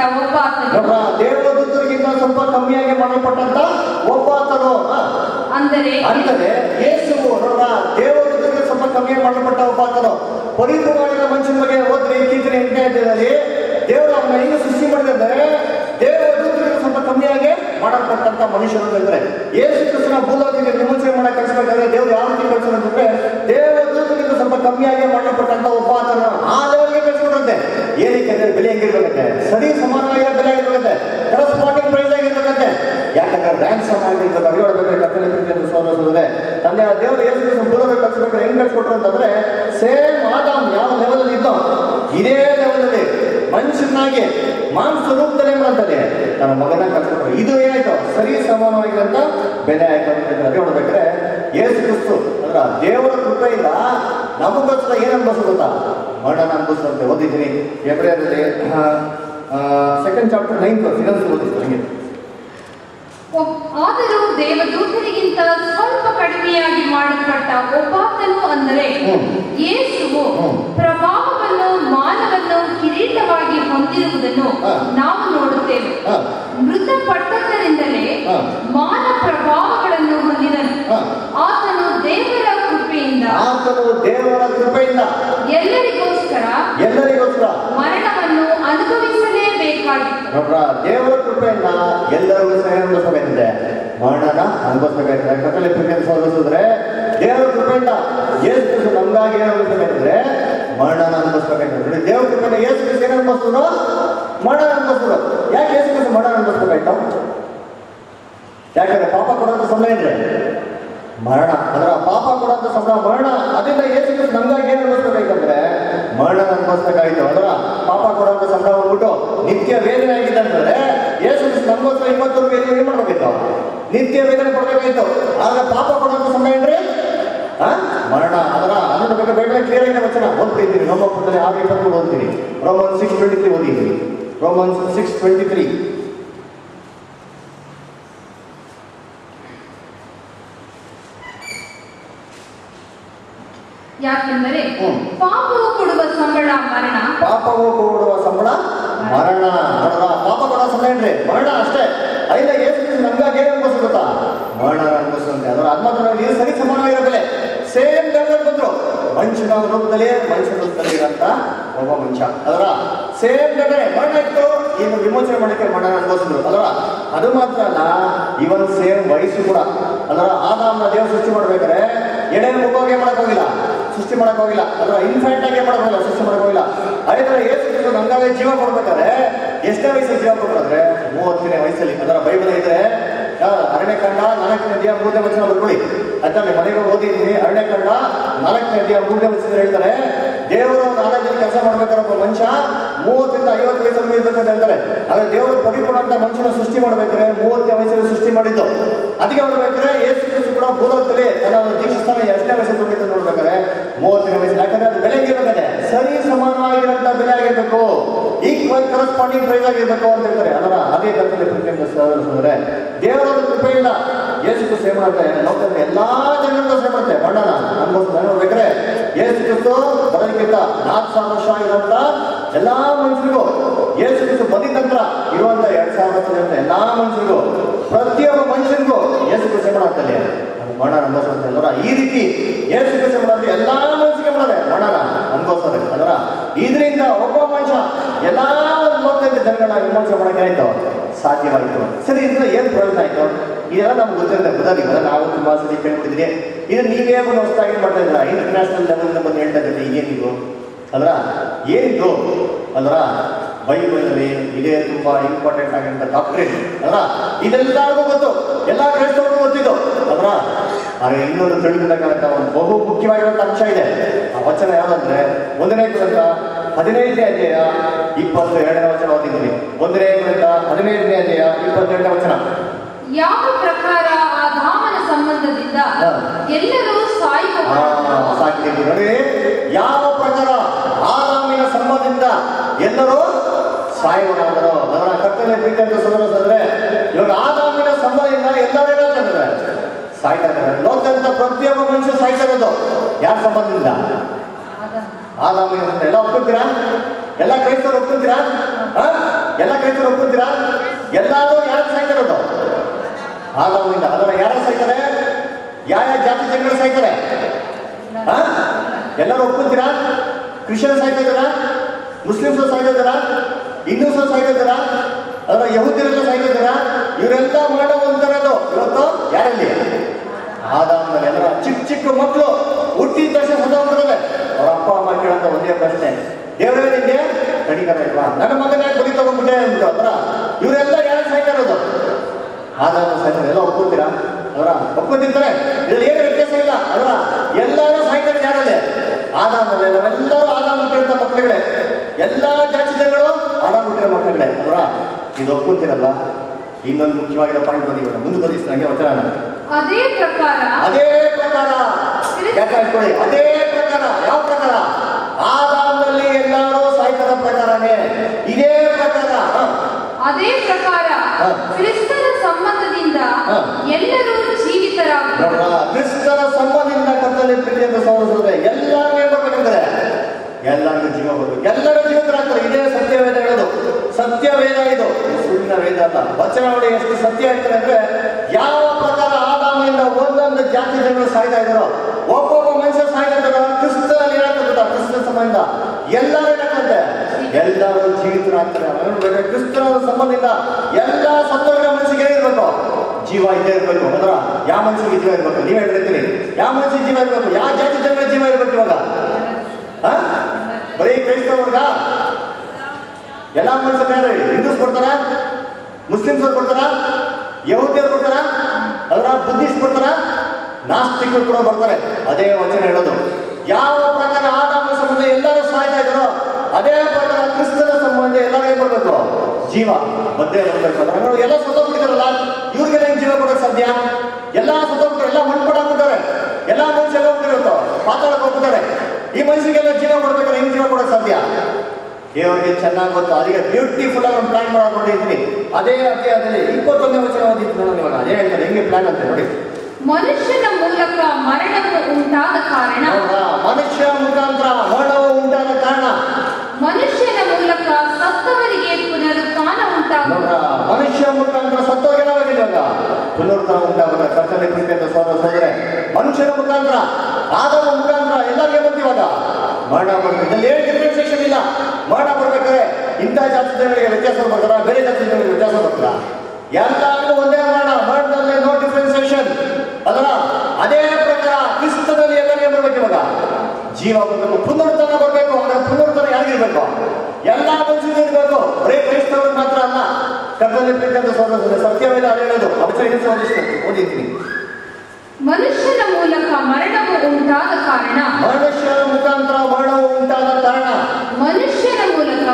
ಒಬ್ಬಾತನು, ದೇವದೂತರಿಗಿಂತ ಸ್ವಲ್ಪ ಕಮ್ಮಿಯಾಗಿ ಮಾಡಲ್ಪಟ್ಟಂತ ಒಬ್ಬಾತನು ಅಂದರೆ ಯೇಸುವು ದೇವದೂತರಿಗೆ ಸ್ವಲ್ಪ ಕಮ್ಮಿಯಾಗಿ ಮಾಡಲ್ಪಟ್ಟ ಒಬ್ಬಾತನು. ಪರಿಪೂರ್ಣವಾಗಿರೋ ಮನುಷ್ಯನ ಬಗ್ಗೆ ಹೋದ್ರೆ ಕೀರ್ತನೆ 8ನೇ ದೇವರು ಅವನ್ನ ಹೆಂಗ ಸೃಷ್ಟಿ ಮಾಡಿದ್ರೆ ದೇವದೂತರಿಗೆ ಸ್ವಲ್ಪ ಕಮ್ಮಿಯಾಗಿ ಮಾಡಲ್ಪಟ್ಟಂತ ಮನುಷ್ಯರು ಅಂತಂದ್ರೆ ಯೇಸು ಕ್ರಿಸ್ತನ ಭೂಲೋಕಕ್ಕೆ ವಿಮೋಚನೆ ಮಾಡಕ್ ಕಳಿಸ್ಬೇಕಾದ್ರೆ ದೇವರು ಯಾವ ರೀತಿ ಕಳಿಸೋದಂತಂದ್ರೆ ದೇವದೂತರಿಗೆ ಸ್ವಲ್ಪ ಕಮ್ಮಿಯಾಗಿ ಮಾಡಲ್ಪಟ್ಟಂತ ಒಬ್ಬಾತನ ಆ ಲೆವೆಲ್ಗೆ ಕಳಿಸ್ಕೊಡುತ್ತೆ. ಏನಕ್ಕೆ ಅಂದ್ರೆ ಬೆಲೆ ಹೆಂಗಿರ್ಬೇಕಂತೆ, ಸರಿ ಸಮಾನವಾಗಿರೋ ಬೆಲೆ ಆಗಿರ್ಬೇಕಂತೆ, ಕರಸ್ಪಾಂಡಿಂಗ್ ಪ್ರೈಸ್ ಆಗಿರ್ಬೇಕಂತೆ. ಯಾಕಂದ್ರೆ ರ್ಯಾನ್ಸಮ್ ಆಗಿರ್ತದೆ ಅರಿವಾಡ್ಬೇಕಾದ್ರೆ ಕತ್ತಲೆ ಪ್ರೀತಿಯನ್ನು ಸೋದರಿಸಿದ್ರೆ ತಂದೆ ದೇವರು ಯೇಸು ಕ್ರಿಸ್ತನ ಭೂಲೋಕಕ್ಕೆ ಕಳಿಸ್ಬೇಕಾದ್ರೆ ಹೆಂಗ್ ಕಳಿಸ್ಕೊಟ್ರು ಅಂತಂದ್ರೆ ಸೇಮ್ ಆದಾಮ್ ಯಾವ ಲೆವೆಲ್ ಅಲ್ಲಿ ಇದ್ದೋ ಇದೇ ಲೆವೆಲ್ ಅಲ್ಲಿ ಮನುಷ್ಯನಾಗಿ ಮಾಂಸ ರೂಪದಲ್ಲೇ ಮಾಡ್ತಾನೆ ನನ್ನ ಮಗನ ಕಳ್ಸ್ಕೊಟ್ರು. ಇದು ಏನಾಯ್ತು, ಸರಿ ಸಮಾನವಾಗಿರಂತ ಬೆಲೆ ಆಯ್ತು ಅಂತ ನೋಡ್ಬೇಕಾದ್ರೆ ಯೇಸು ಕ್ರಿಸ್ತು ಅಂದ್ರ ದೇವರ ಕೃಪೆಯಿಂದ ನಮಗೋಸ್ಕರ ಏನ್ ಅನ್ಭವಿಸೋದು ಗೊತ್ತಾ, ಮರಣನ ಅನ್ಭವಿಸುವಂತೆ. ಓದಿದ್ದೀನಿ ಎಬ್ರಿಯರಲ್ಲಿ 2nd ಚಾಪ್ಟರ್ 9th ಫಿನಾನ್ಸ್ ಓದಿದ್ದೀನಿ. ಆದರೂ ದೇವದೂತರಿಗಿಂತ ಸ್ವಲ್ಪ ಕಡಿಮೆಯಾಗಿ ಮಾಡಲ್ಪಟ್ಟ ಒಬ್ಬಾತನು ಅಂದರೆ ಯೇಸುವು ಪ್ರಭಾವವನ್ನು ಮಾನವನ್ನು ಕಿರೀಟವಾಗಿ ಹೊಂದಿರುವುದನ್ನು ನಾವು ನೋಡುತ್ತೇವೆ. ಮೃತಪಟ್ಟದ್ದರಿಂದಲೇ ಮಾನ ಪ್ರಭಾವಗಳನ್ನು ಹೊಂದಿದನು. ಆತನು ದೇವರ ಕೃಪೆಯಿಂದ ಎಲ್ಲರಿಗೋಸ್ಕರ ಮರಣವನ್ನು ಅನುಭವಿಸಲೇಬೇಕಾಗಿತ್ತು. ದೇವರ ಕೃಪೆಯಿಂದ ಎಲ್ಲರಿಗೂ ಅನುಭವಿಸಬೇಕಿದೆ, ಮರಣನ ಅನುಭವಿಸಬೇಕಾಗಿದೆ. ಕತ್ತಲೆ ಪ್ರೀತಿಯನ್ನು ಸೋದರಿಸಿದ್ರೆ ದೇವರ ಕೃಪೆಯಿಂದ ಯೇಸು ಕ್ರಿಸ್ತ ನಮಗಾಗಿ ಏನು ಅನುಭವಿಸಬೇಕಂದ್ರೆ ಮರಣನ ಅನುಭವಿಸಬೇಕಾಗಿದೆ. ನೋಡಿ, ದೇವರ ಕೃಪೆಯಿಂದ ಯೇಸು ಕ್ರಿಸ್ತ ಏನು ಅನುಭವಿಸಿದ್ರು, ಮರಣ ಅನುಭವಿಸಿದ್ರು. ಯಾಕೆ ಯೇಸು ಕ್ರಿಸ್ತ ಮರಣ ಅನುಭವಿಸಬೇಕಾಯ್ತು? ಯಾಕಂದ್ರೆ ಪಾಪ ಕೊಡುವಂತ ಸಂಬಳ ಏನ್ರಿ ಮರಣ. ಅದರ ಪಾಪ ಕೊಡುವಂತ ಸಂಬಳ ಮರಣ. ಅದರಿಂದ ಯೇಸು ಕ್ರಿಸ್ತ ನಮಗಾಗಿ ಏನು ಅನುಭವಿಸಬೇಕಾಯ್ತಂದ್ರೆ ಮರಣ ಅನುಭವಿಸಬೇಕಾಯ್ತು. ಅದರ ಪಾಪ ಕೊಡುವಂತ ಸಂಬಳ ಹೋಗ್ಬಿಟ್ಟು ನಿತ್ಯ ವೇದನೆ ಆಗಿದೆ ಅಂತಂದ್ರೆ ಯೇಸು ಕ್ರಿಸ್ತ ನಮಗೋಸ್ಕರ 20 ರೂಪಾಯಿ ಏನ್ ಮಾಡ್ಬೇಕಿತ್ತು, ನಿತ್ಯ ವೇದನೆ ಪಡ್ಬೇಕಾಯ್ತು. ಆದ್ರೆ ಪಾಪ ಕೊಡುವಂತ ಸಂಬಳ ಏನ್ರಿ ಮರಣ. ಅದನ್ನು ಬೇಕಾದ್ರೆ ಕ್ಲಿಯರ್ ಆಗಿ ವಚನ ಓದ್ತಿದ್ದೀನಿ. ರೋಮನ್ 6:23 ಓದ್ತೀನಿ. ರೋಮನ್ 6:23 ಓದಿದ್ದೀನಿ. ರೋಮನ್ 6:23. ಯಾಕೆಂದರೆ ಪಾಪವು ಕೊಡುವ ಸಂಬಳ ಮರಣ. ಪಾಪವು ಕೊಡುವ ಸಂಬಳ ಮರಣ. ಪಾಪ ಕೊಡುವ ಸಂಬಳ ಏನ್ರಿ ಮರಣ ಅಷ್ಟೇ. ಅದರಿಂದ ಯೇಸು ಕ್ರಿಸ್ತ ನಮಗಾಗಿ ಏನು ಅನುಭವಿಸ ಗೊತ್ತಾ, ಮರಣ ಅನುಭವಿಸುವಂತೆ. ಅದರ ಆತ್ಮತ್ರ ನೀವು ಸರಿ ಸಮಾನವಾಗಿರೋ ಬೆಲೆ ಸೇಮ್ ಲೆವೆಲ್ ಬಂದ್ರು. ಮನುಷ್ಯನ ರೂಪದಲ್ಲಿ ಇರಂತ ಒಬ್ಬ ಮನುಷ್ಯ ಅದರ ಸೇಮ್ ಲೆವೆಲ್ ಮರಣ ಇತ್ತು. ಈಗ ವಿಮೋಚನೆ ಮಾಡಲಿಕ್ಕೆ ಮರಣ ಅನುಭವಿಸಿದ್ರು. ಅದರ ಅದು ಮಾತ್ರ ಅಲ್ಲ, ಇವನ್ ಸೇಮ್ ವಯಸ್ಸು ಕೂಡ. ಅದರ ಆದಾಮನ ದೇವರು ಸೃಷ್ಟಿ ಮಾಡ್ಬೇಕಾದ್ರೆ ಎಡೆ ಮುಖವಾಗಿ ಮಾಡಕ್ ಹೋಗಿಲ್ಲ, ಸೃಷ್ಟಿ ಮಾಡಕ್ ಹೋಗಿಲ್ಲ. ಅದರ ಇನ್ಫ್ಯಾಂಟ್ ಆಗಿ ಮಾಡಕ್ ಹೋಗಿಲ್ಲ, ಸೃಷ್ಟಿ ಮಾಡಕ್ ಹೋಗಿಲ್ಲ. ಆದ್ರೆ ಯೇಸು ಕ್ರಿಸ್ತ ನಮಗಾಗಿ ಜೀವ ಕೊಡ್ಬೇಕಾದ್ರೆ ಎಷ್ಟೇ ವಯಸ್ಸಲ್ಲಿ ಜೀವ ಕೊಡ್ತಾರೆ, 30ನೇ ವಯಸ್ಸಲ್ಲಿ. ಅದರ ಬೈಬಲ್ ಇದ್ರೆ ಅರಣ್ಯಕಾಂಡ 4ನೇ ಅಧ್ಯಾಯ 3ನೇ ವಚನ ಬರ್ಕೊಳ್ಳಿ. ಅದರಲ್ಲಿ ಮನೆಗೆ ಓದಿದ್ದೀನಿ. ಅರಣ್ಯಕಾಂಡ 4ನೇ ಅಧ್ಯಾಯ 3ನೇ ವಚನ ಹೇಳ್ತಾರೆ, ದೇವರು ನಾಲ್ಕಲ್ಲಿ ಕೆಲಸ ಮಾಡ್ಬೇಕಾದ್ರೆ ಒಬ್ಬ ಮನುಷ್ಯ 30 ರಿಂದ 50 ವಯಸ್ಸಲ್ಲಿ ಇರ್ಬೇಕಂತ ಹೇಳ್ತಾರೆ. ಆದ್ರೆ ದೇವರು ಪರಿಪೂರ್ಣ ಅಂತ ಮನುಷ್ಯನ ಸೃಷ್ಟಿ ಮಾಡ್ಬೇಕಾದ್ರೆ 30ನೇ ವಯಸ್ಸಲ್ಲಿ ಸೃಷ್ಟಿ ಮಾಡಿದ್ದು. ಅದಕ್ಕೆ ನೋಡ್ಬೇಕಾದ್ರೆ ಯೇಸು ಕ್ರಿಸ್ತ ಕೂಡ ಭೂಲೋಕದಲ್ಲಿ ತನ್ನ ದೀಕ್ಷಾಸ್ಥಾನ 2ನೇ ವಯಸ್ಸಲ್ಲಿ ತುಂಬಿದ್ದು ನೋಡ್ಬೇಕಾದ್ರೆ 30ನೇ ವಯಸ್ಸಲ್ಲಿ. ಯಾಕಂದ್ರೆ ಅದು ಬೆಲೆ ಆಗಿರ್ಬೇಕಾದ್ರೆ ಸರಿ ಸಮಾನವಾಗಿರಂತ ಬೆಲೆ ಆಗಿರ್ಬೇಕು, ಈಕ್ವಲ್ ಕರಸ್ಪಾಂಡಿಂಗ್ ಪ್ರೈಸ್ ಆಗಿರ್ಬೇಕು ಅಂತ ಹೇಳ್ತಾರೆ. ಅದರ ಅದೇ ಕರ್ತವ್ಯ ಪ್ರೀತಿಯಿಂದ ಸಹೋದರರೇ, ದೇವರ ಕೃಪೆಯಿಂದ ಯೇಸು ಕ್ರಿಸ್ತ ಸೇವೆ ಮಾಡ್ತಾರೆ. ಲೋಕದ ಎಲ್ಲಾ ಜನರಿಂದ ಸೇವೆ ಮಾಡ್ತಾರೆ. ಮರಣನ ಅನುಭವಿಸ್ತಾರೆ. ನೋಡ್ಬೇಕಾದ್ರೆ ಯೇಸು ಕ್ರಿಸ್ತ ಬರೋದಕ್ಕಿಂತ 4000 ವರ್ಷ ಇರುವಂತ ಎಲ್ಲಾ ಮನುಷ್ಯರಿಗೂ, ಯೇಸು ಕ್ರಿಸ್ತ ಬಂದಿದ ನಂತರ ಇರುವಂತ 2000 ವರ್ಷ ಎಲ್ಲಾ ಮನುಷ್ಯರಿಗೂ, ಪ್ರತಿಯೊಬ್ಬ ಮನುಷ್ಯರಿಗೂ ಯೇಸು ಕ್ರಿಸ್ತ ಸೇವೆ ಮಾಡ್ತಾರೆ. ಮರಣ ಅನುಭವಿಸ್ತಾರೆ. ಈ ರೀತಿ ಯೇಸು ಕ್ರಿಸ್ತ ಮಾಡಿದ್ರೆ ಎಲ್ಲಾ ಮನುಷ್ಯರಿಗೆ ಮಾಡಿದ್ರೆ ಮರಣ ಅನುಭವಿಸ್ತಾರೆ. ಅದರ ಇದರಿಂದ ಒಬ್ಬ ಮನುಷ್ಯ ಎಲ್ಲಾ ಲೋಕದ ಜನಗಳ ವಿಮೋಚನೆ ಮಾಡಕ್ಕೆ ಆಯ್ತು, ಸಾಧ್ಯವಾಯಿತು. ಸರಿ, ಇದರಿಂದ ಏನು ಪ್ರಯೋಜನ ಆಯ್ತು? ಇದೆಲ್ಲ ನಮ್ಗೆ ಗೊತ್ತಾಗಿಲ್ಲ. ನಾವು ತುಂಬಾ ಸರಿ ಕೇಳ್ಬಿಟ್ಟಿದ್ದೀನಿ. ಇದು ನೀವೇ ಒಂದು ಹೊಸದಾಗಿ ಮಾಡ್ತಾ ಇದ್ದೀರಾ. ಇಂಟರ್ನ್ಯಾಷನಲ್ ಲೆವೆಲ್ ಬಂದು ಹೇಳ್ತಾ ಇದ್ದೀರಿ. ಏನಿದು ಅದರ ಏನಿದು ಅದರ ಬೈಬಲಲ್ಲಿ ಇದೇ ತುಂಬಾ ಇಂಪಾರ್ಟೆಂಟ್ ಆಗಿರೋ ಡಾಕ್ಟ್ರೇಟ್ ಅದರ ಇದೆಲ್ಲರಿಗೂ ಗೊತ್ತು, ಎಲ್ಲ ಕ್ರೈಸ್ತರಿಗೂ ಗೊತ್ತಿದ್ದು ಅದರ. ಆದರೆ ಇನ್ನೊಂದು ತಿಳಿದುಕೊಳ್ಳಬೇಕಾದಂತ ಒಂದು ಬಹು ಮುಖ್ಯವಾಗಿರುವಂತ ಅಂಶ ಇದೆ. ಆ ವಚನ ಯಾವ್ದಂದ್ರೆ 1ನೇ ಗ್ರಂಥ 15ನೇ ಅಧ್ಯಾಯ 22ನೇ ವಚನ ಓದಿದ್ದೀನಿ. 1ನೇ ಗ್ರಂಥ 15ನೇ ಅಧ್ಯಾಯ 22ನೇ ವಚನ. ಯಾವ ಪ್ರಕಾರ ಆದಾಮನ ಸಂಬಂಧದಿಂದ ಎಲ್ಲರೂ ಸಾಕಿದ್ದೀವಿ ನೋಡಿ. ಯಾವ ಪ್ರಕಾರ ಆದಾಮಿನ ಸಂಬಂಧದಿಂದ ಎಲ್ಲರೂ ಸಾಯುವರಾದರು. ಅದರ ಕರ್ತವ್ಯ ಪ್ರೀತಿ ಅಂತ ಸೋದರೇ, ಇವಾಗ ಆದಾಮಿನ ಸಂಬಂಧದಿಂದ ಎಲ್ಲರೂ ಏನಾಗ್ತದೆ ಸಾಯ್ತಾ ಇದ್ದಾರೆ. ಲೋಕದಂತ ಪ್ರತಿಯೊಬ್ಬ ಮನುಷ್ಯ ಸಾಯ್ತಾ ಇರೋದು ಯಾರ ಸಂಬಂಧದಿಂದ? ಆದಾಮಿನ. ಎಲ್ಲ ಒಪ್ಕೊಂತೀರಾ? ಎಲ್ಲ ಕ್ರೈಸ್ತರು ಒಪ್ಕೊಂತೀರಾ? ಎಲ್ಲ ಕ್ರೈಸ್ತರು ಒಪ್ಕೊಂತೀರಾ? ಎಲ್ಲರೂ ಯಾರು ಸಾಯ್ತಿರೋದು? ಆದಾಮಿಂದ. ಅದರ ಯಾರು ಸಾಯ್ತಾರೆ? ಯಾವ ಜಾತಿ ಜನಗಳು ಸಾಯ್ತಾರೆ? ಎಲ್ಲರೂ ಒಪ್ಕೊಂತೀರಾ? ಕ್ರಿಶ್ಚಿಯನ್ ಸಾಯ್ತಾ ಇದ್ದಾರಾ? ಮುಸ್ಲಿಮ್ಸ್ ಸಾಯ್ತಾ ಇದ್ದಾರಾ? ಹಿಂದೂಸ್ ಸಾಯ್ತಾ ಇದ್ದಾರಾ? ಅದರ ಯಹೂದ್ಯರೆಲ್ಲ ಸಾಯ್ತಾ ಇದ್ದಾರಾ? ಇವರೆಲ್ಲ ಮಾಡೋ ಒಂಥರದು ಇವತ್ತು ಯಾರಲ್ಲಿ? ಆದಾಮದಲ್ಲಿ. ಎಲ್ಲರ ಚಿಕ್ಕ ಚಿಕ್ಕ ಮಕ್ಕಳು ಹುಟ್ಟಿದ ತಕ್ಷಣ ಸತ್ತೋಗ್ಬಿಡ್ತದೆ. ಅವ್ರ ಅಪ್ಪ ಅಮ್ಮ ಕೇಳಂತ ಒಂದೇ ಪ್ರಶ್ನೆ, ದೇವರೇ ನಿಂಗೆ ಕಡಿಕರ ಇಲ್ವಾ? ನನ್ನ ಮಗನ ಬಲಿ ತಗೊಂಡ್ಬಿಟ್ಟೆ ಅಂದ್ಬಿಟ್ಟು ಅದರ ಇವರೆಲ್ಲ ಯಾರು ಸಾಯ್ತಾ ಇರೋದು? ಆದಾಮ ಸಾಯ್ತಾರೆ. ಎಲ್ಲ ಒಪ್ಕೊತೀರಾ? ಅವರ ಒಪ್ಕೊತಿರ್ತಾರೆ. ಇದ್ರಲ್ಲಿ ಏನು ವ್ಯತ್ಯಾಸ ಇಲ್ಲ. ಅದರ ಎಲ್ಲರೂ ಸಾಯ್ತಾರೆ ಯಾರಲ್ಲಿ? ಆದಾಮಲ್ಲಿ. ನಾವೆಲ್ಲರೂ ಆದಾಮ ಹುಟ್ಟಿರೋ ಮಕ್ಕಳುಗಳೇ. ಎಲ್ಲ ಜಾತಿ ಜನಗಳು ಆದಾಮ ಹುಟ್ಟಿರೋ ಮಕ್ಕಳುಗಳೇ. ಅವರ ಇದು ಒಪ್ಕೊಂತೀರಲ್ಲ? ಇನ್ನೊಂದು ಮುಖ್ಯವಾಗಿರೋ ಪಾಯಿಂಟ್ ಬಂದಿವೆ, ಮುಂದೆ ಬಂದಿತ್ತು ನನಗೆ ವಚನ. ಅದೇ ಪ್ರಕಾರ ಯಾಕೆ ಹೇಳ್ಕೊಳ್ಳಿ, ಅದೇ ಪ್ರಕಾರ. ಯಾವ ಪ್ರಕಾರ? ಆದಾಮದಲ್ಲಿ ಎಲ್ಲರೂ ಸಾಯ್ತಾರ ಪ್ರಕಾರನೇ. ಇದೇ ಪ್ರಕಾರ. ಅದೇ ಪ್ರಕಾರ ಕ್ರಿಸ್ತನ ಸಂಬಂಧದಿಂದ ಎಲ್ಲರೂ ಜೀವಿತರಾಗ್ತಾರೆ. ಕ್ರಿಸ್ತನ ಸಂಬಂಧದಿಂದ ಕರ್ತನಲ್ಲಿ ಪ್ರೀತಿಯಿಂದ ಸಹೋದರರೇ ಎಲ್ಲರೂ ಏನ್ ಬರ್ಬೇಕಂದ್ರೆ ಎಲ್ಲರಿಗೂ ಜೀವ ಬರ್ಬೇಕು. ಎಲ್ಲರೂ ಜೀವಿತರಾಗ್ತಾರೆ. ಇದೇ ಸತ್ಯವೇದ ಹೇಳೋದು. ಸತ್ಯವೇದ ಇದು, ಸುಳ್ಳಿನ ವೇದ ಅಲ್ಲ. ವಚನ ನೋಡಿ ಎಷ್ಟು ಸತ್ಯ ಹೇಳ್ತಾರೆ ಅಂದ್ರೆ, ಯಾವ ಪ್ರಕಾರ ಆದಾಮದಿಂದ ಒಂದೊಂದು ಜಾತಿ ಜನಗಳು ಸಾಯ್ತಾ ಇದ್ದಾರೋ, ಒಬ್ಬೊಬ್ಬ ಮನುಷ್ಯ ಸಾಯ್ತಾ ಇದ್ದಾರೋ, ಕ್ರಿಸ್ತನಲ್ಲಿ ಏನಾಗ್ತದೆ? ಕ್ರಿಸ್ತನ ಸಂಬಂಧ ಎಲ್ಲರೂ ಏನಾಗ್ತದೆ? ಎಲ್ಲರೂ ಜೀವಿತರಾಗ್ತಾರೆ. ಕ್ರಿಸ್ತನ ಸಂಬಂಧದಿಂದ ಎಲ್ಲ ಸತ್ತೋಗಿರೋ ಮನಸ್ಸಿಗೆ ಏನಿರ್ಬೇಕು? ಜೀವ ಇದ್ದೇ ಇರ್ಬೇಕು. ಅಂದ್ರೆ ಯಾವ ಮನಸ್ಸಿಗೆ ಜೀವ ಇರ್ಬೇಕು? ನೀವ್ ಹೇಳ್ತೀನಿ, ಯಾವ ಮನಸ್ಸಿಗೆ ಜೀವ ಇರ್ಬೇಕು? ಯಾವ ಜಾತಿ ಜನಗಳ ಜೀವ ಇರ್ಬೇಕು ಇವಾಗ? ಬರೀ ಕ್ರೈಸ್ತವ್ರಗ? ಎಲ್ಲಾ ಮನುಷ್ಯರು ಯಾರು? ಹಿಂದೂಸ್ ಕೊಡ್ತಾರ? ಮುಸ್ಲಿಮ್ಸ್ ಅವ್ರು ಕೊಡ್ತಾರ? ಯಹೂದ್ಯರು ಕೊಡ್ತಾರ? ಅದರ ಬುದ್ಧಿಸ್ಟ್ ಕೊಡ್ತಾರ? ನಾಸ್ತಿಕರು ಕೂಡ ಬರ್ತಾರೆ. ಅದೇ ವಚನ ಹೇಳೋದು. ಯಾವ ಪ್ರಕಾರ ಆದಾಮ ಸಂಬಂಧ ಎಲ್ಲರೂ ಸಾಯ್ತಾ ಇದ್ದಾರೋ, ಅದೇ ಪ್ರಕಾರ ಕ್ರಿಸ್ತನ ಸಂಬಂಧ ಎಲ್ಲರೂ ಏನ್ ಮಾಡ್ಬೇಕು? ಜೀವ ಮಧ್ಯೆ ಬರ್ಬೇಕು. ಎಲ್ಲ ಸತ್ತೋಗ್ಬಿಟ್ಟಿದಾರಲ್ಲ, ಇವ್ರಿಗೆಲ್ಲ ಹೆಂಗ್ ಜೀವ ಕೊಡೋಕೆ ಸಾಧ್ಯ? ಎಲ್ಲ ಸತ್ತೋಗ್ಬಿಟ್ರೆ, ಎಲ್ಲ ಮಣ್ಣು ಕೊಡಾಕ್ಬಿಟ್ಟಾರೆ. ಎಲ್ಲ ಮನುಷ್ಯ ಎಲ್ಲ ಹೋಗ್ಬಿಟ್ಟಿರುತ್ತೋ ಪಾತಾಳಕ್ಕೆ ಹೋಗ್ಬಿಟ್ಟಾರೆ. ಈ ಮನುಷ್ಯರಿಗೆಲ್ಲ ಜೀವ ಕೊಡ್ಬೇಕಾದ್ರೆ ಹೆಂಗ್ ಜೀವ ಕೊಡೋಕೆ ಸಾಧ್ಯ? ದೇವರಿಗೆ ಚೆನ್ನಾಗಿ ಗೊತ್ತು. ಅದಕ್ಕೆ ಬ್ಯೂಟಿಫುಲ್ ಆಗಿ ಒಂದು ಪ್ಲಾನ್ ಮಾಡಿಕೊಂಡಿದ್ದೀನಿ. ಅದೇ ಅಧ್ಯಾಯದಲ್ಲಿ 21ನೇ ವಚನ ಓದಿದ್ದು ನೋಡಿ. ಇವಾಗ ಅದೇ ಹೇಳ್ತಾರೆ ಹೆಂಗೆ ಪ್ಲಾನ್ ಅಂತ ನೋಡಿ. ಮನುಷ್ಯನ ಮೂಲಕ ಮರಣವು ಉಂಟಾದ ಕಾರಣ, ಮನುಷ್ಯ ಮುಖಾಂತರ ಮರಣವು ಉಂಟಾದ ಕಾರಣ, ಮನುಷ್ಯನ ಮೂಲಕ ಸತ್ತವರಿಗೆ ಪುನರುತ್ಥಾನ ಉಂಟಾಗುವುದು. ಮನುಷ್ಯ ಮುಖಾಂತರ ಸತ್ತವರಿಗಾಗಿಲ್ಲ ಪುನರುತ್ಥಾನ ಉಂಟಾಗುತ್ತದೆ. ಕರ್ತನಲ್ಲಿ ಪ್ರೀತಿಯಿಂದ ಸಹೋದರರೇ, ಮನುಷ್ಯನ ಮುಖಾಂತರ ಆದವ ಮುಖಾಂತರ ಎಲ್ಲರಿಗೆ ಬಂದಿವಾಗ ಮರಣ ಬರ್ತದೆ. ಇದರಲ್ಲಿ ಏನು ಡಿಫ್ರೆನ್ಸಿಯೇಷನ್ ಇಲ್ಲ. ಮರಣ ಬರ್ಬೇಕಾದ್ರೆ ಇಂಥ ಜಾತಿ ಜನಗಳಿಗೆ ವ್ಯತ್ಯಾಸ ಬರ್ತಾರ, ಬೇರೆ ಜಾತಿ ಜನಗಳಿಗೆ ವ್ಯತ್ಯಾಸ ಬರ್ತಾರ? ಎಲ್ಲರಿಗೂ ಒಂದೇ ಮರಣ. ಮರಣದಲ್ಲಿ ನೋ ಡಿಫ್ರೆನ್ಸಿಯೇಷನ್ ಅದರ ಅದೇ ಪ್ರಕಾರ ಕ್ರಿಸ್ತನಲ್ಲಿ ಎಲ್ಲರಿಗೆ ಬರ್ಬೇಕು ಇವಾಗ ಜೀವ ಬರಬೇಕು, ಪುನರುತ್ಥಾನ ಬರಬೇಕು. ಅಂದ್ರೆ ಪುನರುತ್ಥಾನ ಯಾರಿಗಿರ್ಬೇಕು? ಎಲ್ಲ ಮನುಷ್ಯರಿಗೆ ಇರಬೇಕು. ಬರೀ ಕ್ರೈಸ್ತವ್ರಿಗೆ ಮಾತ್ರ ಅಲ್ಲ. ಕರ್ತನಲ್ಲಿ ಪ್ರೀತಿಯಿಂದ ಸಹೋದರರೇ, ಸತ್ಯವೇದ ಹೇಳೋದು. ಓದಿದ್ದೀನಿ. ಮನುಷ್ಯನ ಮೂಲಕ ಮರಣವು ಉಂಟಾದ ಕಾರಣ, ಮನುಷ್ಯನ ಮುಖಾಂತರ ಮರಣವು ಉಂಟಾದ ಕಾರಣ, ಮನುಷ್ಯನ ಮೂಲಕ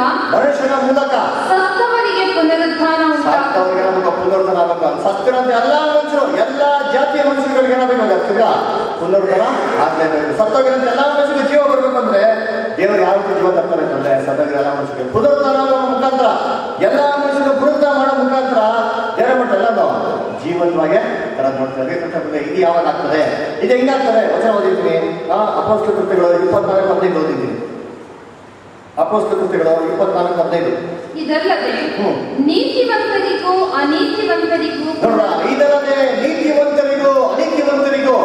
ಸತ್ತವರಿಗೆ ಪುನರುತ್ಥಾನ ಸತ್ತವರಿಗೆ ನಮಗೆ ಪುನರುತ್ಥಾನ ಆಗಬೇಕು. ಸತ್ತಿರಂತ ಎಲ್ಲಾ ಮನುಷ್ಯರು, ಎಲ್ಲಾ ಜಾತಿಯ ಮನುಷ್ಯರುಗಳಿಗೆ ಏನಾಗಬೇಕಾಗ್ತದ? ಪುನರುತ್ಥಾನ ಆಗ್ಲೇಬೇಕು. ಸತ್ತೋಗಿರಂತ ಎಲ್ಲಾ ಮನುಷ್ಯರಿಗೆ ಜೀವ ಬರ್ಬೇಕು ಅಂದ್ರೆ ದೇವರು ಯಾವ ಜೀವ ತರ್ತಾರೆ ಅಂತಂದ್ರೆ ಸತ್ತೋಗಿರೋ ಎಲ್ಲ ಮನುಷ್ಯರಿಗೆ ಪುನರುತ್ಥಾನ ಮುಖಾಂತರ, ಎಲ್ಲಾ ಮನುಷ್ಯರು ಪುನರುತ್ಥಾನ ಮಾಡೋ ಮುಖಾಂತರ ದೇವರ ಮಟ್ಟ ಎಲ್ಲಾನು ಜೀವಂತವಾಗಿ ತರ ನೋಡ್ತಾರೆ. ಇದು ಯಾವಾಗ ಆಗ್ತದೆ? ಇದು ಹೆಂಗಾಗ್ತದೆ? ವಚನ ಓದಿದ್ದೀನಿ. ಅಪೊಸ್ತಲ ಕೃತ್ಯಗಳು 24:15 ಓದಿದ್ದೀನಿ. ಅಪೊಸ್ತಲ ಕೃತ್ಯಗಳು 24:15. ಇದಲ್ಲದೆ ನೀತಿವಂತರಿಗೂ ಅನೀತಿವಂತರಿಗೂ ಇದಲ್ಲದೆ ನೀತಿವಂತರಿಗೂ ಅನೀತಿವಂತರಿಗೂ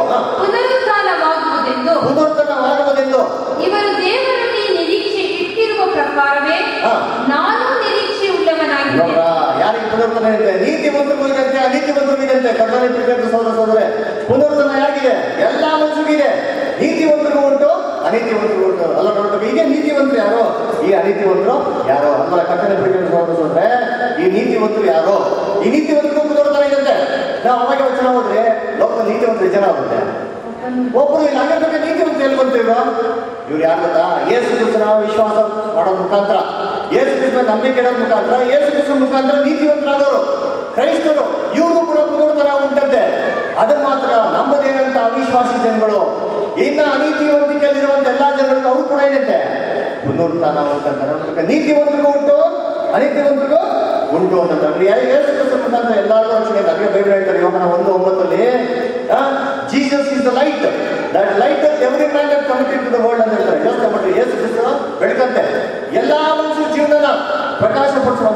ಪುನರುತ್ಥಾನವಾಗುವುದೆಂದು ಇವರು ದೇವರಲ್ಲಿ ನಿರೀಕ್ಷೆ ಇಟ್ಟಿರುವ ಪ್ರಕಾರವೇ ನಾನು ನಿರೀಕ್ಷೆ ಉಳ್ಳವನಾಗಿದ್ದೇನೆ. ಯಾರಿಗೆ ಪುನರುತ್ಥಾನ ಇದೆ? ನೀತಿವಂತರಿಗೂ ಇದಂತೆ ಅನೀತಿವಂತರಿಗೂ ಇದಂತೆ. ಕರ್ತನಲ್ಲಿ ಪ್ರೀತಿಯಿಂದ ಸಹೋದರರೇ, ಪುನರುತ್ಥಾನ ಯಾರಿಗಿದೆ? ಎಲ್ಲಾ ಮನುಷ್ಯರಿಗಿದೆ. ನೀತಿವಂತರಿಗೂ ಉಂಟು, ಅನೀತಿವಂತರಿಗೂ ಉಂಟು. ಅಲ್ಲ ನೋಡ್ಬೇಕು, ಈಗ ನೀತಿವಂತರು ಯಾರು, ಈ ಅನೀತಿವಂತರು ಯಾರು? ಅಂದ್ರೆ ಕರ್ತನಲ್ಲಿ ಪ್ರೀತಿಯಿಂದ ಸಹೋದರರೇ, ಈ ನೀತಿವಂತರು ಯಾರು? ಈ ನೀತಿವಂತರಿಗೂ ಪುನರುತ್ಥಾನ ಇದಂತೆ. ನಾವು ಅವಾಗ ವಚನ ಹೋದ್ರೆ ಲೋಕ ನೀತಿವಂತರು ಜನ ಆಗುತ್ತೆ. ಒಬ್ಬರು ಇಲ್ಲ. ಹಾಗಾದ್ರೆ ನೀತಿವಂತರು ಎಲ್ಲಿ ಬಂತಿದ್ರು? ಇವ್ರು ಯಾರು ಗೊತ್ತಾ? ಯೇಸು ಕ್ರಿಸ್ತನ ವಿಶ್ವಾಸ ಮಾಡೋ ಮುಖಾಂತರ, ಯೇಸು ಕ್ರಿಸ್ತನ ನಂಬಿಕೆ ಇಡೋದ್ ಮುಖಾಂತರ, ಯೇಸು ಕ್ರಿಸ್ತನ ಮುಖಾಂತರ ನೀತಿವಂತರಾದವರು ಕ್ರೈಸ್ತರು. ಇವ್ರಿಗೂ ಕೂಡ ಪುನರುತ್ಥಾನ ಉಂಟಂತೆ. ಅದನ್ನ ಮಾತ್ರ ನಂಬದೇನಂತ ಅವಿಶ್ವಾಸಿ ಜನಗಳು, ಇನ್ನ ಅನೀತಿವಂತಿಕೆಯಲ್ಲಿರುವಂತ ಎಲ್ಲಾ ಜನಗಳಿಗೂ ಅವ್ರು ಕೂಡ ಏನಂತೆ ಪುನರುತ್ಥಾನ ಉಂಟಂತಾರೆ. ನೀತಿವಂತರಿಗೂ ಉಂಟು, ಅನೀತಿವಂತರಿಗೂ ಉಂಟು ಅಂತಂದ್ರೆ ಯೇಸು ಕ್ರಿಸ್ತನ ಮುಖಾಂತರ ಎಲ್ಲರಿಗೂ ರಕ್ಷಣೆ. ಅದೇ ಬೈಬಲ್ ಹೇಳ್ತಾರೆ ಯೋಹಾನ 1:9 Jesus is the light that light every man that commit to the world ಅಂತ ಹೇಳ್ತಾರೆ. ಯೋಚನೆ ಮಾಡಿ, ಯೇಸು ಕ್ರಿಸ್ತನ ಬೆಳಕಂತೆ ಎಲ್ಲಾ ಮನುಷ್ಯರ ಜೀವನನ ಪ್ರಕಾಶಪಡಿಸುವಂತ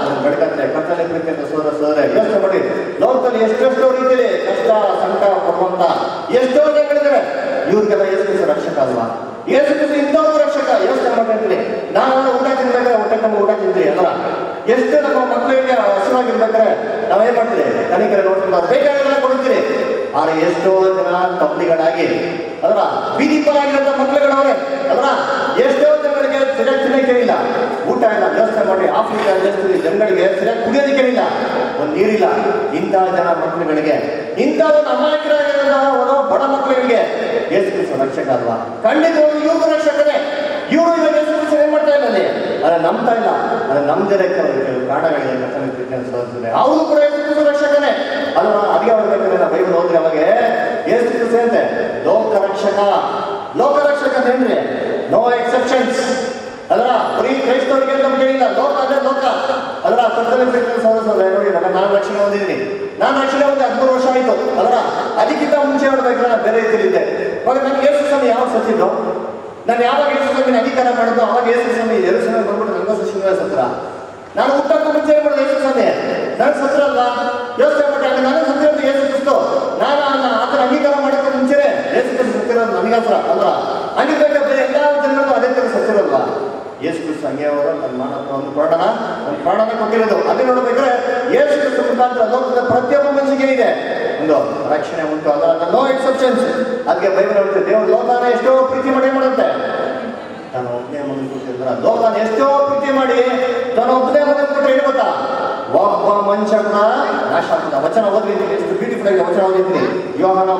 ಗಡಕತ್ತೆ ಕತ್ತಲೆ ಪ್ರೀತಿ ಅಂತ ಸೋದರ ಯೋಚನೆ ಮಾಡಿ. ಲೋಕದಲ್ಲಿ ಎಷ್ಟೆಷ್ಟೋ ರೀತಿಯಲ್ಲಿ ಕಷ್ಟ ಸಂಕಟ ಕೊಡುವಂತ ಎಷ್ಟೋ ಜನಗಳಿದ್ದಾರೆ. ಇವ್ರಿಗೆಲ್ಲ ಯೇಸು ಕ್ರಿಸ್ತ ರಕ್ಷಕ ಅಲ್ವಾ? ಯೇಸು ಕ್ರಿಸ್ತ ಇಂಥವ್ರು ರಕ್ಷಕ. ಯೋಚನೆ ಮಾಡ್ಕೊಂತೀನಿ, ನಾನು ಊಟ ತಿನ್ಬೇಕಾದ್ರೆ ಹೊಟ್ಟೆ ತುಂಬ ಊಟ ತಿಂತೀವಿ ಅಲ್ವಾ? ಎಷ್ಟು ನಮ್ಮ ಮಕ್ಕಳಿಗೆ ಹಸುವಾಗಿರ್ಬೇಕಾದ್ರೆ ನಾವೇನ್ ಮಾಡ್ತೀವಿ? ತನಿಖೆ ನೋಡ್ಕೊಂಡು ಬೇಕಾಗಿಲ್ಲ ಕೊಡ್ತೀರಿ. ಆದ್ರೆ ಎಷ್ಟೋ ಜನ ತಪ್ಪಲಿಗಳಾಗಿ ಅದರ ಬೀದಿ ಪಾಲಾಗಿರೋ ಮಕ್ಕಳುಗಳವ್ರೆ ಅದರ ಎಷ್ಟೋ ಜನಗಳಿಗೆ ಸರಿಯಾಗಿ ತಿನ್ನಕ್ಕೆ ಇಲ್ಲ, ಊಟ ಇಲ್ಲ. ವ್ಯವಸ್ಥೆ ಮಾಡಿ ಆಫ್ರಿಕಾ ದೇಶದಲ್ಲಿ ಜನಗಳಿಗೆ ಸರಿಯಾಗಿ ಕುಡಿಯೋದಕ್ಕೆ ಇಲ್ಲ, ಒಂದು ನೀರಿಲ್ಲ. ಇಂತಹ ಜನ ಮಕ್ಕಳುಗಳಿಗೆ, ಇಂಥ ಒಂದು ಅಮಾಯಕರಾಗಿರೋ ಬಡ ಮಕ್ಕಳಿಗೆ ಯೇಸು ಕ್ರಿಸ್ತ ರಕ್ಷಕ ಅಲ್ವಾ? ಖಂಡಿತವಾಗಿ ಇವ್ರಿಗೂ ರಕ್ಷಕನೇ. ಇವರು ಇವಾಗ ಯೇಸು ಕ್ರಿಸ್ತ ಏನ್ ಮಾಡ್ತಾ ಇಲ್ಲ ಅಲ್ಲಿ? ಅದನ್ನ ನಂಬ್ತಾ ಇಲ್ಲ. ಅದನ್ನ ನಮ್ದೇ ಕಾರಣಗಳಿಗೆ ಸೋಲ್ತದೆ. ಅವರು ಕೂಡ ಯೇಸು ಕ್ರಿಸ್ತ ರಕ್ಷಕನೇ ಅಲ್ವಾ? ಅದೇ ಅವ್ರ ಬೈಬಲ್ ಹೋದ್ರೆ ಅವಾಗ ಯೇಸು ಕ್ರಿಸ್ತ ಅಂತೆ ಲೋಕ ರಕ್ಷಕ. ಲೋಕ ರಕ್ಷಕ ಏನ್ರಿ? ನೋ ಎಕ್ಸೆಪ್ಷನ್ಸ್ ಅದರ ಬರೀ ಕ್ರೈಸ್ತವರಿಗೆ ನಮ್ಗೆ ಇಲ್ಲ. ಲೋಕ ಅಂದ್ರೆ ಲೋಕ ಅದರ ಕರ್ತವ್ಯ ನೋಡಿ. ನಾನು ರಕ್ಷಣೆ ಹೊಂದಿದ್ದೀನಿ. ನಾನು ರಕ್ಷಣೆ ಹೊಂದಿ 13 ವರ್ಷ ಆಯ್ತು ಅದರ. ಅದಕ್ಕಿಂತ ಮುಂಚೆ ನೋಡ್ಬೇಕಾದ್ರೆ ನಾನು ಬೇರೆ ರೀತಿಯಲ್ಲಿದ್ದೆ. ಇವಾಗ ನನಗೆ ಯೇಸು ಸ್ವಾಮಿ ಯಾವಾಗ ಸತ್ತಿದ್ದು? ನಾನು ಯಾವಾಗ ಯೇಸು ಸ್ವಾಮಿನ ಅಧಿಕಾರ ಮಾಡಿದ್ದು ಅವಾಗ ಯೇಸು ಸ್ವಾಮಿ ಯೆರೂಸಲೇಮಿಗೆ ಬಂದ್ಬಿಟ್ಟು ನನಗೋಸ್ಕರ ಶಿಲುಬೆ ಸತ್ರ. ನಾನು ಹುಟ್ಟಕ್ಕೂ ಮುಂಚೆ ಏನ್ ಮಾಡೋದು? ಯೇಸು ಸ್ವಾಮಿ ನನಗೆ ಸತ್ರಲ್ವಾ? ಯೋಚನೆ ಮಾಡಿ ನನಗೆ ಸತ್ತಿರೋದು ಯೇಸು ಕ್ರಿಸ್ತ. ನಾನು ಆತನ ಅಂಗೀಕಾರ ಮಾಡೋಕ್ಕೂ ಮುಂಚೆ ಯೇಸು ಕ್ರಿಸ್ತ ಸತ್ತಿರೋದು ನನಗೋಸ್ಕರ ಅಲ್ವಾ? ಹಂಗಿರ್ಬೇಕಾದ್ರೆ ಬೇರೆ ಎಲ್ಲ ಜನರಿಗೂ ಅದೇ ತರ ಸತ್ತಿರಲ್ವಾ? ಯೇಸು ಕ್ರಿಸ್ತ ಹಂಗೆ ಅವರು ತನ್ನ ಒಂದು ಪ್ರಾಣನ ಕೊಟ್ಟಿರೋದು. ಅದೇ ನೋಡ್ಬೇಕಾದ್ರೆ ಯೇಸು ಕ್ರಿಸ್ತ ಮುಖಾಂತರ ಲೋಕದ ಪ್ರತಿಯೊಬ್ಬ ಮನುಷ್ಯನಿಗೆ ಇದೆ ಒಂದು ರಕ್ಷಣೆ ಉಂಟು. ಅದರ ನೋ ಎಕ್ಸೆಪ್ಷನ್ಸ್. ಅದಕ್ಕೆ ಬೈಬಲ್ ಹೇಳುತ್ತೆ ದೇವರು ಲೋಕನ ಎಷ್ಟೋ ಪ್ರೀತಿ ಮಾಡಿ ಮಾಡುತ್ತೆ. ತಾನು ಒಬ್ಬನೇ ಮಗನ ಕೊಟ್ಟಿದ್ರ ಲೋಕನ ಎಷ್ಟೋ ಪ್ರೀತಿ ಮಾಡಿ ತಾನು ಒಬ್ಬನೇ ಮಗನ ಕೊಟ್ಟರೆ ಏನು ಗೊತ್ತಾ? ಒಬ್ಬ ಮನುಷ್ಯ ಕೂಡ ನಾಶ ಆಗ್ತದ. ವಚನ ಓದಿದ್ದೀನಿ, ಎಷ್ಟು ಬ್ಯೂಟಿಫುಲ್ ಆಗಿ ವಚನ ಓದಿದ್ದೀನಿ. ಯೋಹಾನ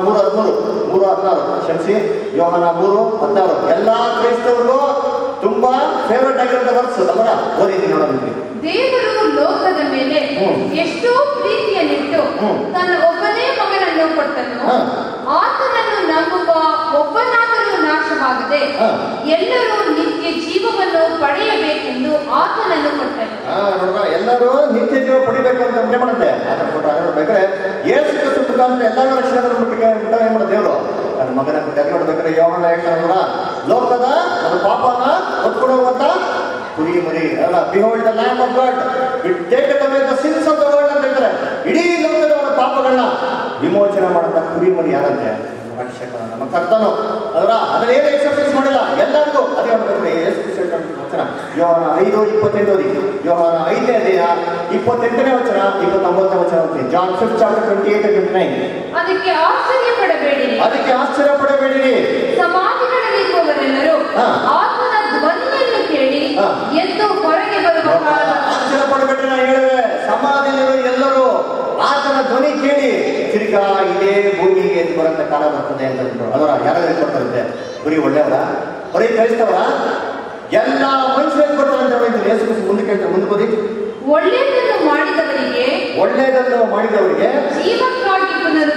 3:16 ಕ್ಷಮಿಸಿ, ಯೋಹಾನ 3:16 ಎಲ್ಲಾ ಕ್ರೈಸ್ತವರು ತುಂಬಾ ಫೇವರೇಟ್ ಆಗಿರೋ ವರ್ಸ್ ಅವರ ಓದಿದ್ದೀನಿ ನೋಡೋದಿದ್ದೀನಿ. ದೇವರು ಲೋಕದ ಮೇಲೆ ಎಷ್ಟೋ ಪ್ರೀತಿಯನ್ನಿಟ್ಟು ತನ್ನ ಒಬ್ಬನೇ ಮಗನನ್ನು ಕೊಟ್ಟನು. ಆತನನ್ನು ನಂಬುವ ಒಬ್ಬನಾದರೂ ನಾಶವಾಗದೆ ಎಲ್ಲರೂ ನಿತ್ಯ ಜೀವವನ್ನು ಪಡೆಯಬೇಕೆಂದು ಆತನನ್ನು ಕೊಟ್ಟನು. ಎಲ್ಲರೂ ನಿತ್ಯ ಜೀವ ಪಡಿಬೇಕು ಅಂತ ಮನೆ ಮಾಡುತ್ತೆ. ಬೇಕಾದ್ರೆ ಯೇಸು ಕ್ರಿಸ್ತ ಮುಖಾಂತರ ಎಲ್ಲರೂ ರಕ್ಷಣೆ ಏನ್ ಮಾಡೋದು ದೇವರು ನನ್ನ ಮಗನ ಕೊಟ್ಟು ನೋಡ್ಬೇಕಾದ್ರೆ ಯೋಹಾನ ಹೇಳ್ತಾರಲ್ಲ ಲೋಕದ ನನ್ನ ಪಾಪನ ಹೊತ್ಕೊಡುವಂತ ಕುರಿ ಮರಿ ಅಲ್ಲ. Behold the lamb of God it taketh away the sins of the world ಅಂತ ಹೇಳ್ತಾರೆ. ಇಡೀ ಲೋಕದ ಅವರ ಪಾಪಗಳನ್ನ ವಿಮೋಚನೆ ಮಾಡುವಂತ ಕುರಿ ಮರಿ ಯಾರಂತೆ? ರಕ್ಷಕ ನಮ್ಮ ಕರ್ತನು ಅದರ ಅದನ್ನ ಏನು ಎಕ್ಸರ್ಸೈಸ್ ಮಾಡಿಲ್ಲ ಎಲ್ಲರಿಗೂ. ಅದೇ ಹೇಳ್ಬೇಕು ಯೇಸು ಕ್ರಿಸ್ತ ವಚನ ಯೋಹಾನ 5:28 ಓದಿ. ಯೋಹಾನ 5ನೇ ಅಧ್ಯಾಯ 28ನೇ ವಚನ 29ನೇ ವಚನ ಓದಿ. John 5 chapter 28-29. ಅದಕ್ಕೆ ಆಶ್ಚರ್ಯ ಪಡಬೇಡಿರಿ. ಸಮಾಧಿಗಳಲ್ಲಿರುವವರೆಲ್ಲರೂ ಆತ್ಮನ ಧ್ವನಿಯನ್ನು ಕೇಳಿ ಎದ್ದು ಹೊರಗೆ ಬರುವ ಕಾಲ. ಆಶ್ಚರ್ಯ ಪಡಬೇಡಿ. ನಾನು ಹೇಳಿದೆ ಸಮಾಧಿಯಲ್ಲಿರುವ ಎಲ್ಲರೂ ಆತನ ಧ್ವನಿ ಕೇಳಿ ತಿರ್ಗಾ ಇದೇ ಭೂಮಿಗೆ ಎದ್ದು ಬರಂತ ಕಾಲ ಬರ್ತದೆ ಅಂತ ಅದರ ಯಾರಾದ್ರೂ ಕೊಡ್ತಾರಂತೆ? ಬರೀ ಒಳ್ಳೆಯವರ, ಬರೀ ಕ್ರೈಸ್ತವರ, ಎಲ್ಲ ಮನುಷ್ಯರಿಗೆ ಕೊಡ್ತಾರೆ ಅಂತ ಹೇಳಿದ್ರು. ಯೇಸು ಕ್ರಿಸ್ತ ಮುಂದಕ್ಕೆ ಹೇಳ್ತಾರೆ, ಮುಂದೆ ಬರೀ ಒಳ್ಳೆಯದನ್ನು ಮಾಡಿದವರಿಗೆ ಜೀವಕ್ಕಾಗಿ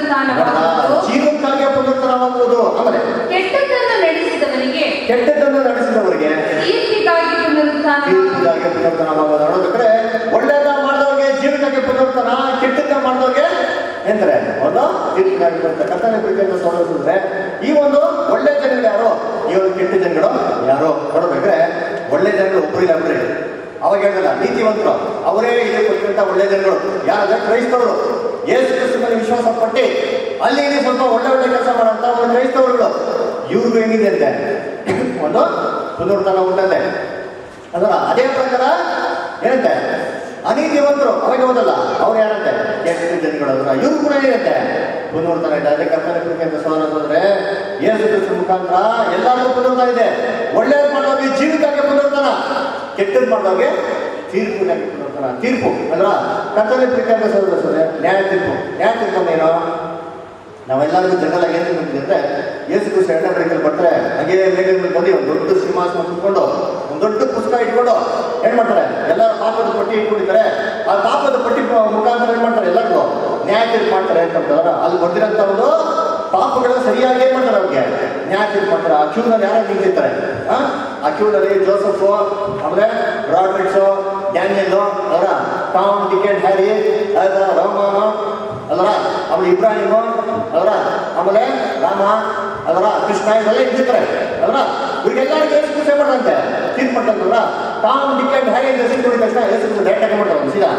ಪುನರುತ್ಥಾನವಾಗುವುದು. ಆಮೇಲೆ ಕೆಟ್ಟದ್ದನ್ನು ನಡೆಸಿದವರಿಗೆ ಕೀರ್ತಿಗಾಗಿ ಪುನರುತ್ಥಾನವಾಗುವುದು. ನೋಡ್ಬೇಕಾದ್ರೆ ಒಳ್ಳೆಯದ ಮಾಡಿದವ್ರಿಗೆ ಜೀವನಕ್ಕೆ ಪುನರುತ್ಥಾನ, ಕೆಟ್ಟದ್ದ ಮಾಡಿದವ್ರಿಗೆ ಎಂತಾರೆ ಒಂದು ತೀರ್ಪಿಗಾಗಿ ಬರುತ್ತೆ. ಕರ್ತನೆ ಪ್ರೀತಿಯನ್ನು ಸೋಲಿಸಿದ್ರೆ ಈ ಒಂದು ಒಳ್ಳೆ ಜನಗಳು ಯಾರು, ಈ ಒಂದು ಕೆಟ್ಟ ಜನಗಳು ಯಾರು ನೋಡ್ಬೇಕ್ರೆ ಒಳ್ಳೆ ಜನಗಳು ಒಬ್ಬರು ಇಲ್ಲ ಬಿಡ್ರಿ. ಅವಾಗ ಹೇಳಿಲ್ಲ ನೀತಿವಂತರು ಅವರೇ ಇದೆ ಕೊಟ್ಟಿರುವಂತ ಒಳ್ಳೆ ಜನಗಳು ಯಾರಾದ್ರೆ ಕ್ರೈಸ್ತವರು. ಯೇಸು ಕ್ರಿಸ್ತನಲ್ಲಿ ವಿಶ್ವಾಸ ಪಟ್ಟಿ ಅಲ್ಲಿ ಇಲ್ಲಿ ಸ್ವಲ್ಪ ಒಳ್ಳೆ ಕೆಲಸ ಮಾಡೋಂಥ ಒಂದು ಕ್ರೈಸ್ತವರುಗಳು ಇವ್ರಿಗೂ ಏನಿದೆ ಅಂತೆ ಒಂದು ಪುನರುತ್ಥಾನ ಉಂಟಂತೆ. ಅದರ ಅದೇ ಪ್ರಕಾರ ಏನಂತೆ ಅನೀತಿವಂತರು ಅವಾಗ ಹೋದಲ್ಲ ಅವ್ರು ಯಾರಂತೆ ಕೆಟ್ಟ ಜನಗಳು. ಅದರ ಇವ್ರು ಕೂಡ ಏನಿರುತ್ತೆ ಪುನರುತ್ಥಾನ ಇದೆ. ಅದೇ ಕರ್ತನೆ ಪ್ರೀತಿಯಿಂದ ಸೋಲಿಸಿದ್ರೆ ಯೇಸು ಕ್ರಿಸ್ತ ಮುಖಾಂತರ ಎಲ್ಲರಿಗೂ ಪುನರುತ್ಥಾನ ಇದೆ. ಒಳ್ಳೆಯದು ಮಾಡೋರಿಗೆ ಜೀವಿತಕ್ಕೆ ಪುನರುತ್ಥಾನ, ಕೆಟ್ಟದ್ದು ಮಾಡೋರಿಗೆ ತೀರ್ಪಿಗಾಗಿ ಪುನರುತ್ಥಾನ. ತೀರ್ಪು ಅಲ್ವಾ? ಕರ್ತನೆ ಪ್ರೀತಿಯಿಂದ ಸೋಲಿಸಿದ್ರೆ ನ್ಯಾಯ ತೀರ್ಪು. ನ್ಯಾಯ ತೀರ್ಪು ಅಂದೇನೋ ನಾವೆಲ್ಲರಿಗೂ ಜನರಲ್ ಆಗಿ ಏನು ತಿಳ್ಕೊಂಡಿದ್ದೆ ಅಂದ್ರೆ ಯೇಸು ಕ್ರಿಸ್ತ ಎರಡನೇ ಬಳಿಕಲ್ಲಿ ಬರ್ತಾರೆ. ಹಾಗೆ ಮೇಘದಲ್ಲಿ ಬಂದು ಒಂದು ದೊಡ್ಡ ಸಿಂಹಾಸನ ಕುತ್ಕೊಂಡು ಒಂದು ದೊಡ್ಡ ಪುಸ್ತಕ ಇಟ್ಕೊಂಡು ಏನ್ ಮಾಡ್ತಾರೆ, ಎಲ್ಲರ ಪಾಪದ ಪಟ್ಟಿ ಇಟ್ಕೊಂಡಿದ್ದಾರೆ. ಆ ಪಾಪದ ಪಟ್ಟಿ ಮುಖಾಂತರ ಏನ್ ಮಾಡ್ತಾರೆ, ಎಲ್ಲರಿಗೂ ನ್ಯಾಯ ತೀರ್ಪು ಮಾಡ್ತಾರೆ ಅಂತಂದ್ರೆ ಅಲ್ಲಿ ಬಂದಿರೋಂಥ ಒಂದು ಪಾಪಗಳು ಸರಿಯಾಗಿ ಏನ್ ಮಾಡ್ತಾರೆ ಅವ್ರಿಗೆ ನ್ಯಾಯ ತೀರ್ಪು ಮಾಡ್ತಾರೆ. ಆ ಕ್ಯೂನಲ್ಲಿ ಯಾರು ನಿಂತಿರ್ತಾರೆ, ಆ ಕ್ಯೂನಲ್ಲಿ ಜೋಸಫ್, ಆಮೇಲೆ ರಾಬರ್ಟ್ಸು, ಡ್ಯಾನಿಯಲ್ ಅವರ Tom, Dick and Harry, Roman ಅಲ್ವರ, ಆಮೇಲೆ ಇಬ್ರಾಹಿಮ್ ಅಲ್ವರ, ಆಮೇಲೆ ರಾಮ ಅಲ್ವರ, ಕೃಷ್ಣ ಇದೆಲ್ಲ ಇರ್ತಾರೆ ಅಲ್ವರ. ಇವ್ರಿಗೆಲ್ಲರಿಗೂ ಯೇಸು ಕ್ರಿಸ್ತ ಮಾಡ್ದಂತೆ ತೀರ್ಪು ಮಾಡ್ತಂತಲ್ವ. ಟಾಮ್, ಡಿಕ್ ಅಂಡ್ ಹ್ಯಾರಿ ಅಂತ ಹೆಸರು ಕೊಡಿದ ತಕ್ಷಣ ಯೇಸು ಕ್ರಿಸ್ತ ಡೈರೆಕ್ಟ್ ಆಗಿ ಮಾಡ್ತಾರೆ ಸೀದಾ